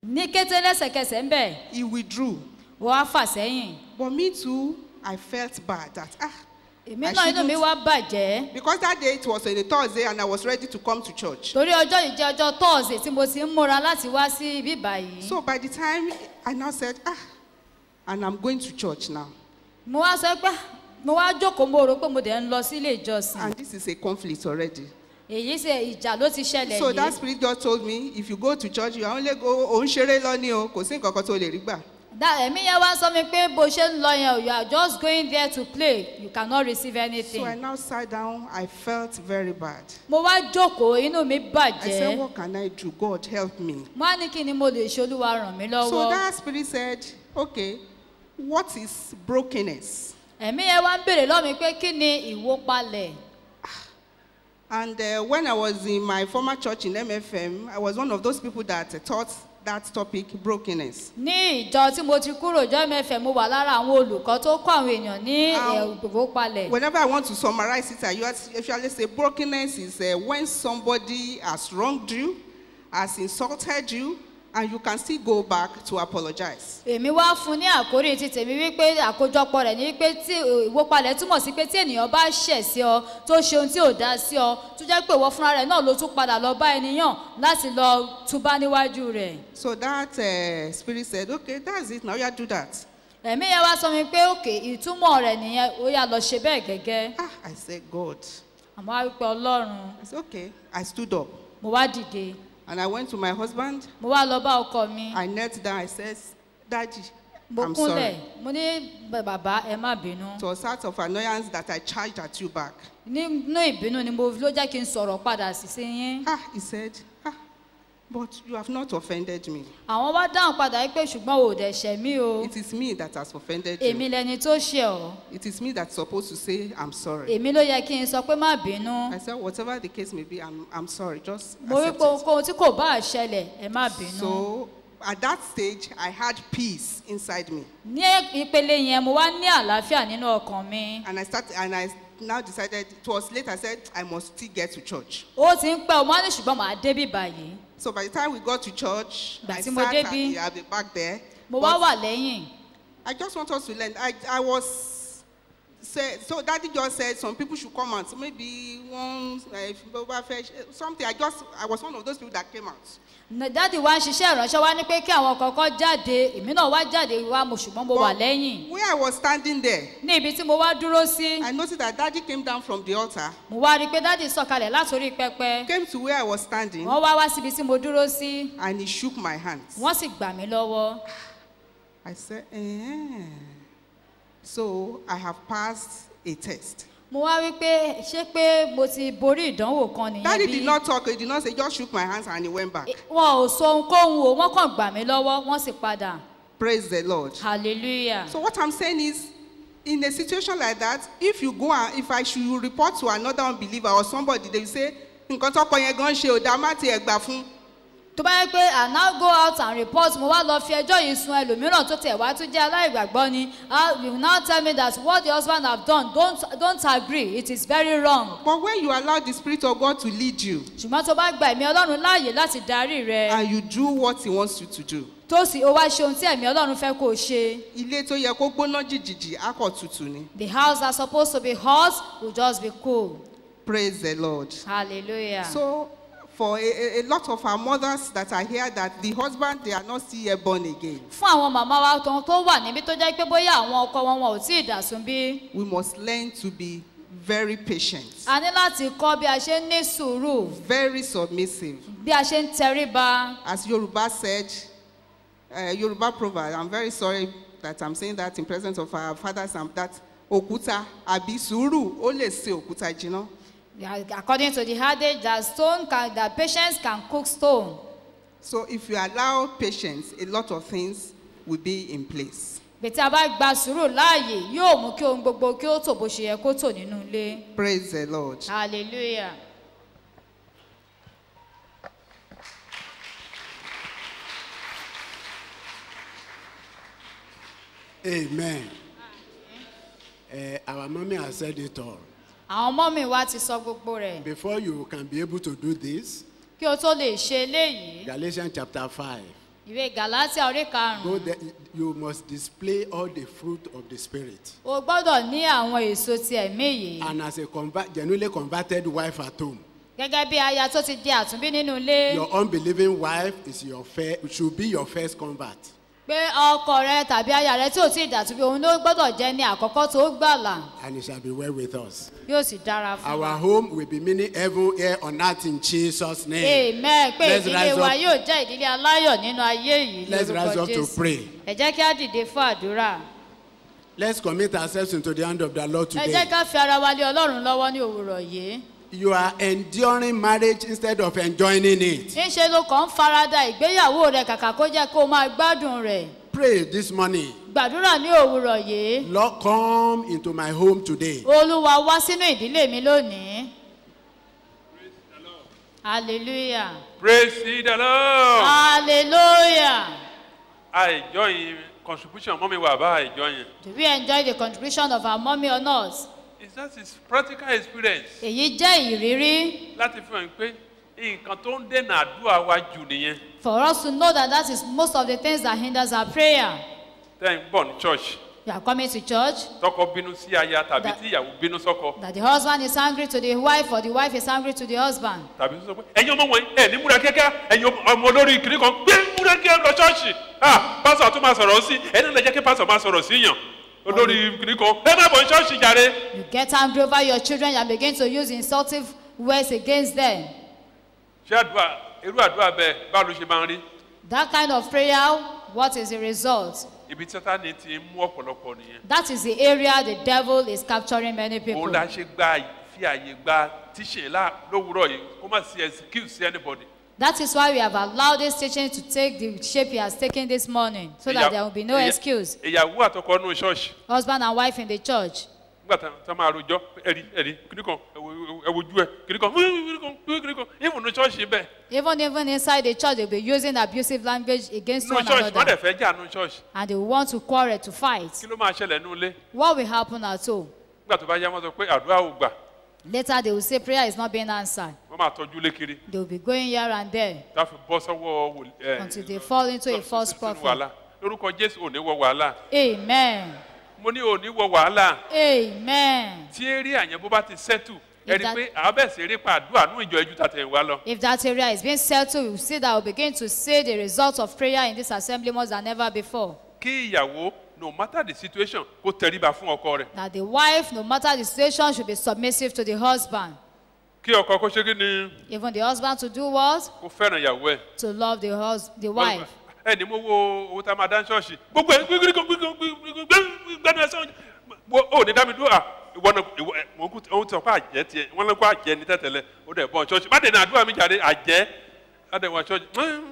ní kété lẹ́sẹ̀kẹsẹ̀ ń bẹ̀ he withdrew. wọ́n á fà sẹ́yìn. But me too, I felt bad that, ah, èmi I náà inú mi shouldn't- wá bàjẹ́ because that day it was on a Thursday and I was ready to come to church. torí ọjọ́ yìí jẹ́ ọjọ́ tọ́ọ̀sì tí mo ti ń múra láti wá sí ibí báyìí. So by the time I now said, ah, and I'm going to church now. mo wá sọ pé mo wá jókòó mo rò pé mo dẹ̀ ń lọ sí ilé ìjọsìn. And this is a conflict already. èyí ṣe ìjà ló ti ṣẹlẹ̀ So that yìí. spirit just told me, if you go to church, you only go, òun ṣeré lọ ní o, kò sí nǹkan kan tó lè rí gbà. That ẹ̀mí yẹn wá sọ mi pé bó ṣe ń lọ yẹn o, you are just going there to play, you cannot receive anything. So I now sat down, I felt very bad. mo wá jókòó inú mi I said, bàjẹ́. what can I do? God help me. mo á ní kí ni mo lè ṣe, Olúwa ràn mí So lọ́wọ́. that spirit said, okay, what is brokenness? ẹ̀mí yẹn wá ń béèrè lọ́wọ́ mi pé kí ni ìwópalẹ̀. And uh, when I was in my former church in M F M, I was one of those people that uh, taught that topic, brokenness. ní ìjọ tí mo ti kúrò ìjọ mẹ́fẹ̀ẹ́ mo wà lára àwọn olùkọ́ tó kọ́ àwọn èèyàn ní Um, ìwópalẹ̀. Whenever I want to summarize it, I usually say brokenness is uh, when somebody has wronged you, has insulted you, and you can still go back to apologize. èmi wá fún ní àkórí ti tèmi wípé àkójọpọ̀ rẹ̀ ní pé tí ìwópalẹ̀ túmọ̀ sí pé tí ènìyàn bá ṣẹ̀ sí ọ tó ṣe ohun tí ò dá sí ọ tó jẹ́ pé ìwọ fúnra rẹ̀ náà ló tún padà lọ bá ènìyàn láti lọ túbá níwájú rẹ̀. So that uh, spirit said, okay, that's it, now you do that. ẹ̀mí yẹn wá sọ mi pé òkè ìtumọ̀ rẹ̀ nìyẹn ó yà lọ ṣe bẹ́ẹ̀ gẹ́gẹ́. Ah, I said, God. àmọ́ wá wípé ọlọ́run. I said, okay. I stood up. mo wá dìde. And I went to my husband. mo wá lọ bá ọkọ mi. I knelt down. I said, Daddy, mo I'm kúnlẹ̀ sorry. mo ní bàbá ẹ má bínú. It was out of annoyance that I charged at you back. nínú ìbínú ni mo ló jẹ́ kí n sọ̀rọ̀ padà sí sí yín. Ah, he said, ah, but you have not offended me. àwọn wá dáhùn padà wípé ṣùgbọ́n ò dẹ̀ ṣẹ̀ mí o. It is me that has offended èmi you. lẹni tó ṣe ọ́. It is me that's supposed to say, I'm sorry. èmi ló yẹ kí n sọ pé má bínú. I said, whatever the case may be, I'm, I'm sorry. Just mo wí accept pé it. ohun tí kò bá ṣẹlẹ̀ ẹ má bínú. So at that stage, I had peace inside me. ní ìpele yẹn mo wá ní àlàáfíà nínú ọkàn mi. And I started, and I now decided, it was late, I said, I must still get to church. ó ti ń pẹ́ o wọ́n á ní ṣùgbọ́n màá débí báyìí. So by the time we got to church, Ìgbà I tí mo sat at débí, the, at the back there. mo wá But wà lẹ́yìn. I just want us to learn. I, I was, say, so Daddy just said some people should come out. So maybe one, uh, something. I just, I was one of those people that came out. dáàdì wa ń ṣiṣẹ́ ìránṣẹ́ wá ní pé kí àwọn kọ̀ọ̀kan jáde èmi náà wá jáde wá mo ṣùgbọ́n mo wà But lẹ́yìn. where I was standing there, ní ibi tí mo wá dúró sí I noticed that Daddy came down from the altar, mo wá rí i pé dáàdì sọ̀kalẹ̀ látòrí pẹpẹ. came to where I was standing, wọ́n wá wá síbi tí mo dúró sí and he shook my hands. wọ́n sì gbà mí lọ́wọ́. I said, eh. So I have passed a test. mo wá wí pé ṣé pé mo ti borí ìdánwò kan nìyẹn Daddy bí. did not talk. He did not say, just shook my hands and he went back. wọn ò sọ ohunkóhun o wọ́n kàn gbà mí lọ́wọ́ wọ́n sì padà. Praise the Lord. hallelujah. So what I'm saying is, in a situation like that, if you go and if I should report to another unbeliever or somebody, they will say, nǹkan tọ́kọ yẹn gan ṣe ò dá má ti ẹ̀ gbà fún. tó bá yẹ pé I now go out and report mo wá lọ fi ẹjọ́ yìí sun ẹlòmíràn tó tẹ̀ wá tó jẹ́ aláìgbàgbọ́ ni ah you now tell me that what the husband have done don't don't agree it is very wrong. But when you allow the Spirit of God to lead you ṣùgbọ́n tó bá gba ẹ̀mí ọlọ́run láàyè láti darí rẹ and you do what He wants you to do, tó sì ó wá ṣe ohun tí ẹ̀mí ọlọ́run fẹ́ kó o ṣe. ilé tó yẹ kó gbóná jìjìjì á kọ̀ tutù ni. the house that's supposed to be hot will just be cool. Praise the Lord. hallelujah. So for a, a, a lot of our mothers that are here, that the husband, they are not still yet born again. fún àwọn màmá wa tó tó wà níbi tó jẹ́ pé bóyá àwọn ọkọ wọn wọn ò tí ì dàsún bí. We must learn to be very patient, a ní láti kọ́ bí a ṣe ń ní sùúrù very submissive. bí a ṣe ń tẹríba. As Yoruba said, uh, Yoruba proverb, I'm very sorry that I'm saying that in presence of our fathers, and that okuta abi suru ó lè ṣe òkúta jiná. according to the adage that stone can that patience can cook stone. So if you allow patience, a lot of things will be in place. bẹ̀tẹ̀ a bá gba sùúrù láàyè yóò mú kí ohun gbogbo kí ó tò bó ṣe yẹ kó tò nínú ilé. Praise the Lord. hallelujah. Amen. Uh, our mommy has said it all. àwọn ọmọ mi wá ti sọ gbogbo rẹ̀. Before you can be able to do this, kí o tó lè ṣe eléyìí. Galatians chapter five. Ìwé Gàlátíà orí karùn-ún. Go there, you must display all the fruit of the Spirit. O gbọ́dọ̀ ní àwọn èso ti ẹ̀mí yìí. And as a convert, genuinely converted wife at home, Gẹ́gẹ́ bí aya tó ti di àtúnbí nínú ilé. your unbelieving wife is your fir- should be your first convert. Pé ọkọ rẹ tàbí aya rẹ tí ò tí ì dàtúnbí òun ló gbọ́dọ̀ jẹ́ ní àkọ́kọ́ tó gbàlà. And it shall be well with us. Yóò sì dára fún Our wa. home will be meaning heaven here on earth in Jesus' name. Amen. Pé Let's ìdílé rise wa up. yóò jẹ́ ìdílé aláyọ̀ nínú ayé yìí Let's lórúkọ rise up to Jésù. pray. Ẹ jẹ́ kí á dìde fún àdúrà. Let's commit ourselves into the hand of the Lord Ẹ jẹ́ today. ká fi ara wa lé Ọlọ́run lọ́wọ́ ní òwúrọ̀ yìí. You are enduring marriage instead of enjoying it. Níṣe ló kàn ń farada ìgbéyàwó rẹ̀ kàkà kó jẹ́ kó o máa gbádùn rẹ̀. Pray this morning. Gbàdúrà ní òwúrọ̀ yìí. Lord, come into my home today. Olúwa wá sínú ìdílé mi lónìí. Hallelujah. Praise ye the Lord. Hallelujah. I join contribution mommy wa ba I join. Do we enjoy the contribution of our mommy or not? Is that his practical experience Èyí jẹ́ ìrírí láti fi hàn pé nǹkan tó ń dènà àdúrà wa jù nìyẹn. for us to know that that is most of the things that hinders our prayer. Tẹ́ ń bọ̀ ní church. You are coming to church, Tọkọ bínú sí aya tàbí That- tí ìyàwó bínú sọ́kọ. that the husband is angry to the wife or the wife is angry to the husband. Tàbí sọ pé ẹ̀yin ọmọ wọ̀nyí ẹ̀ ní múra kíákíá ẹ̀yin ọmọ olórí kìnìún kan gbé múra kíá lọ ṣọ́ọ̀ṣì. Ah, pásọ̀ tún máa sọ̀rọ̀ sí ẹni náà lè jẹ́ kí pásọ̀ máa sọ̀rọ̀ sí yàn. Olórí kìnìún kan ẹ má bọ̀ ní ṣọ́ọ̀ṣì jàre. You get angry over your children and begin to use insultive words against them. Ṣé àdúrà irú àdúrà bẹ́ẹ̀ báwo ló ṣe máa ń rí? That kind of prayer, what is the result? Ibi tí Sátánì ti ń mú ọ̀pọ̀lọpọ̀ nìyẹn. That is the area the devil is capturing many people. Òun la ṣe gba fi àyè gba tíṣe lá lówùúrọ̀ yìí kó má sí excuse anybody. That is why we have allowed this teaching to take the shape he has taken this morning, so that there will be no Ìyà- excuse. Ìyàwó àtọkọ nù ṣọ́ọ̀ṣì. Husband and wife in the church. Nígbà tá tá máa rojọ́ ẹ̀rí ẹ̀rí kìnìún kan ẹ̀wòjú ẹ̀ kìnìún kan kìnìún kan kìnìún kan even nù ṣọ́ọ̀ṣì bẹ́ẹ̀. Even even inside the church, they'll be using abusive language against Nù one ṣọ́ọ̀ṣì wọ́n dẹ̀ another. fẹ́ jà nù ṣọ́ọ̀ṣì. And they want to quarrel, to fight. Kí ló máa ṣẹlẹ̀ nù ilé? What will happen at all? Nígbà tó bá yá wọ́n sọ pé àdúrà ò gbà Later, they will say prayer is not being answered. wọ́n máa tọ́jú lé kiri. They will be going here and there Tá a fi bọ́ sọ́wọ́ wòlíì- ẹ̀, until they fall into a false sínú prophet. wàhálà. Lórúkọ Jésù ò ní wọ wàhálà. Amen. Mo ní ò ní wọ wàhálà. Amen. Tí eré àyẹn bó bá ti settle ẹ rí i that- pé àbẹ̀sẹ̀ eré pa àdúrà nù ìjọ ẹjú tàtẹ̀ wá lọ. If that area is being settled, you see that we'll begin to see the results of prayer in this assembly more than ever before. Kí ìyàwó no matter the situation kó tẹríba fún ọkọ rẹ̀. That the wife, no matter the situation, should be submissive to the husband. Kí ọkọ kó ṣe kí ni Even the husband to do what? kó fẹ́ràn ìyàwó ẹ̀. To love the hus- the wife. Ẹ ní mo wo owó tá a máa dá ní ṣọ́ọ̀ṣì. Gbogbo ẹ̀ gbígbí kan gbígbí kan gbẹ́nu ẹ̀ sọ́wọ́n. Ó ní dá mi dúró à ìwọ náà ìwọ ẹ̀ mọ̀ kú ohun tí ọkọ àjẹ́ tiẹ̀ wọ́n lọ́kọ́ àjẹ́ ní tẹ̀tẹ̀lẹ̀ ó dẹ̀ bọ̀ ṣọ́ọ̀ṣì. Má dènà àdúrà mi jáde àjẹ́ á dẹ̀ wọ ṣọ́ọ̀ṣì.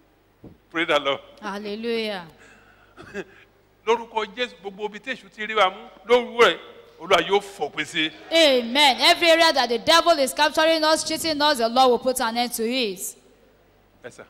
Pray the Lord. Hallelujah. Lórúkọ Jésù gbogbo ibi tí èṣù ti rí wa mú lóru rẹ̀ Olúwa yóò fòpin sí. Amen. Every area that the devil is capturing us, cheating us, the Lord will put an end to it. Ẹ sà.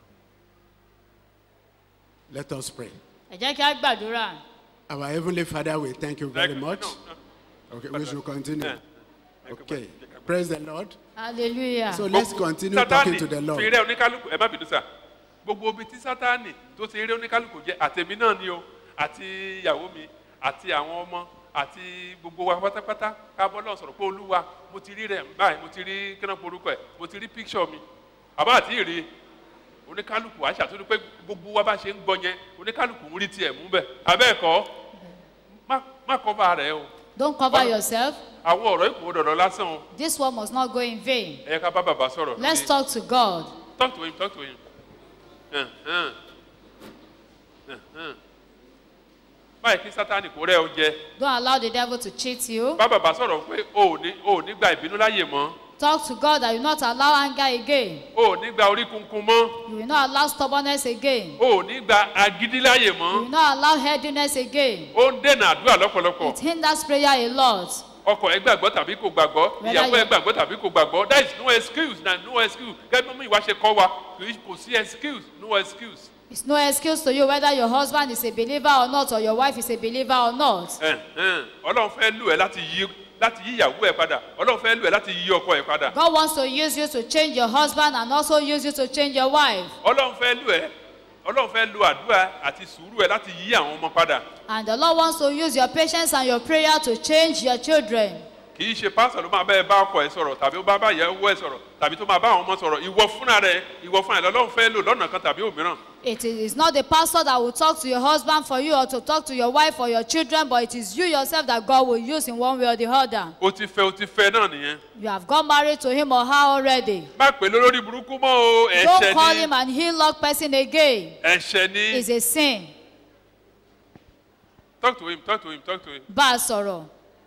Let us pray. Ẹ jẹ́ kí á gbàdúrà. Our Heavenly Father, we thank you very Thank- much. no, no. Okay, we should continue. Yeah. Okay. Praise the Lord. Hallelujah. So let's continue talking to the fi Lord. rẹ oníkálukú ẹ má bínú sà gbogbo ibi tí Sátánì tó ti rí oníkálukú jẹ àtẹ̀mí náà ni o àti ìyàwó mi àti àwọn ọmọ àti gbogbo wa pátápátá kábọ́ lọ́n sọ̀rọ̀ pé Olúwa mo ti rí rẹ̀ báyìí mo ti rí kíná porúkọ ẹ̀ mo ti rí píkṣọ̀ mi àbá àti ìrì oníkálukú àṣà tó ní pé gbogbo wa bá ṣe ń gbọ́ yẹn oníkálukú ń rí tiẹ̀ mú bẹ̀ abẹ́ẹ̀kọ́ má má kọ́ bá rẹ̀ o Don't cover yourself. àwọn ọ̀rọ̀ ìkòwò dọ̀dọ̀ lásán o This one must not go in vain. ẹ yẹ ká bá bàbá sọ̀rọ̀ Let's talk to God. talk to him talk to him. Uh, uh. Uh, uh. Báyìí kí Sátánì kó rẹ́ ọ jẹ. Don't allow the devil to cheat you. Bá bàbá sọ̀rọ̀ pé o ò ní o ò ní gba ìbínú láyè mọ́. Talk to God that you will not allow anger again. O ò ní gba orí kunkun mọ́. You will not allow stubbornness again. O ò ní gba agídí láyè You will mọ́. not allow headiness again. Ó ń dènà àdúrà lọ́pọ̀lọpọ̀. It hinders prayer a lot. Ọkọ ẹ gbàgbọ́ tàbí kò gbàgbọ́. Whether Ìyàwó ẹ you- gbàgbọ́ tàbí kò gbàgbọ́. That is no excuse na no excuse. Gẹ́gẹ́ bí ìwà ṣe kọ́ wa kò sí excuse no excuse. It's no excuse to you whether your husband is a believer or not, or your wife is a believer or not. Ẹ, ẹ, Ọlọ́run fẹ́ lù ẹ́ láti yí láti yí ìyàwó ẹ padà. Ọlọ́run fẹ́ lù ẹ́ láti yí ọkọ ẹ padà. God wants to use you to change your husband and also use you to change your wife. Ọlọ́run fẹ́ lù ẹ́ Ọlọ́run fẹ́ lo àdúrà àti sùúrù ẹ láti yí àwọn ọmọ padà. And the Lord wants to use your patience and your prayer to change your children. Kì í ṣe pásítọ̀ ló máa bá ẹ bá ọkọ ẹ sọ̀rọ̀ tàbí ó bá bá ìyàwó ẹ sọ̀rọ̀ tàbí tó máa bá àwọn ọmọ sọ̀rọ̀ ìwọ fúnra rẹ ìwọ fúnra rẹ lọ́lọ́run fẹ́ lò lọ́nà kan tàbí òmíràn. It is not the pastor that will talk to your husband for you or to talk to your wife or your children, but it is you yourself that God will use in one way or the other. O ti fẹ́ o ti fẹ́ náà nìyẹn. You have got married to him or her already. Má pè lórí burúkú mọ́ o, ẹ̀ṣẹ̀ Don't ni. call him an heel-locked person again. Ẹ̀ṣẹ̀ ni. It's a sin. Talk to him, talk to him, talk to him. Bá a sọ̀rọ̀.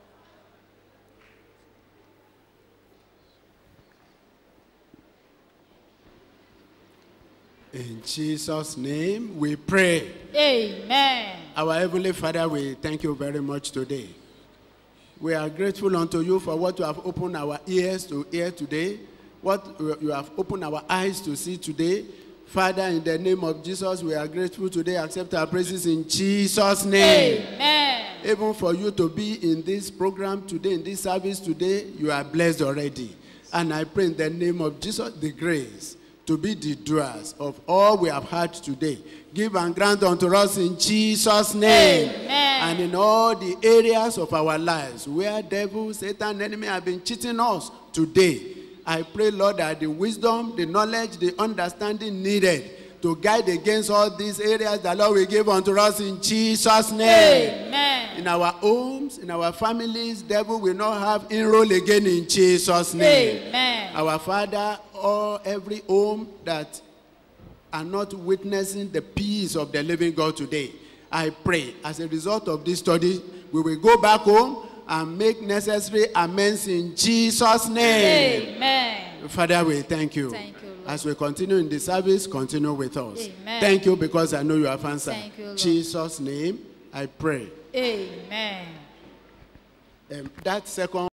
In Jesus' name we pray. Amen. Our Heavenly Father, we thank you very much today. We are grateful unto you for what you have opened our ears to hear today, what you have opened our eyes to see today. Father, in the name of Jesus, we are grateful today. Accept our praises in Jesus' name. Amen. Even for you to be in this program today, in this service today, you are blessed already. And I pray in the name of Jesus, the grace to be the doers of all we have heard today. Give and grant unto us in Jesus' name. Amen. And in all the areas of our lives where devil, Satan, enemy have been cheating us today, I pray, Lord, that the wisdom, the knowledge, the understanding needed to guide against all these areas, the Lord will give unto us in Jesus' name. Amen. In our homes, in our families, devil will not have enroll again in Jesus' name. Amen. Our Father, all every home that are not witnessing the peace of the living God today, I pray as a result of this study, we will go back home and make necessary amends in Jesus' name. Amen. Father, we thank you. Thank you, Lord. As we continue in the service, continue with us. Amen. Thank you because I know you have answered. Thank you, Lord. Jesus' name, I pray. Amen. Um, that second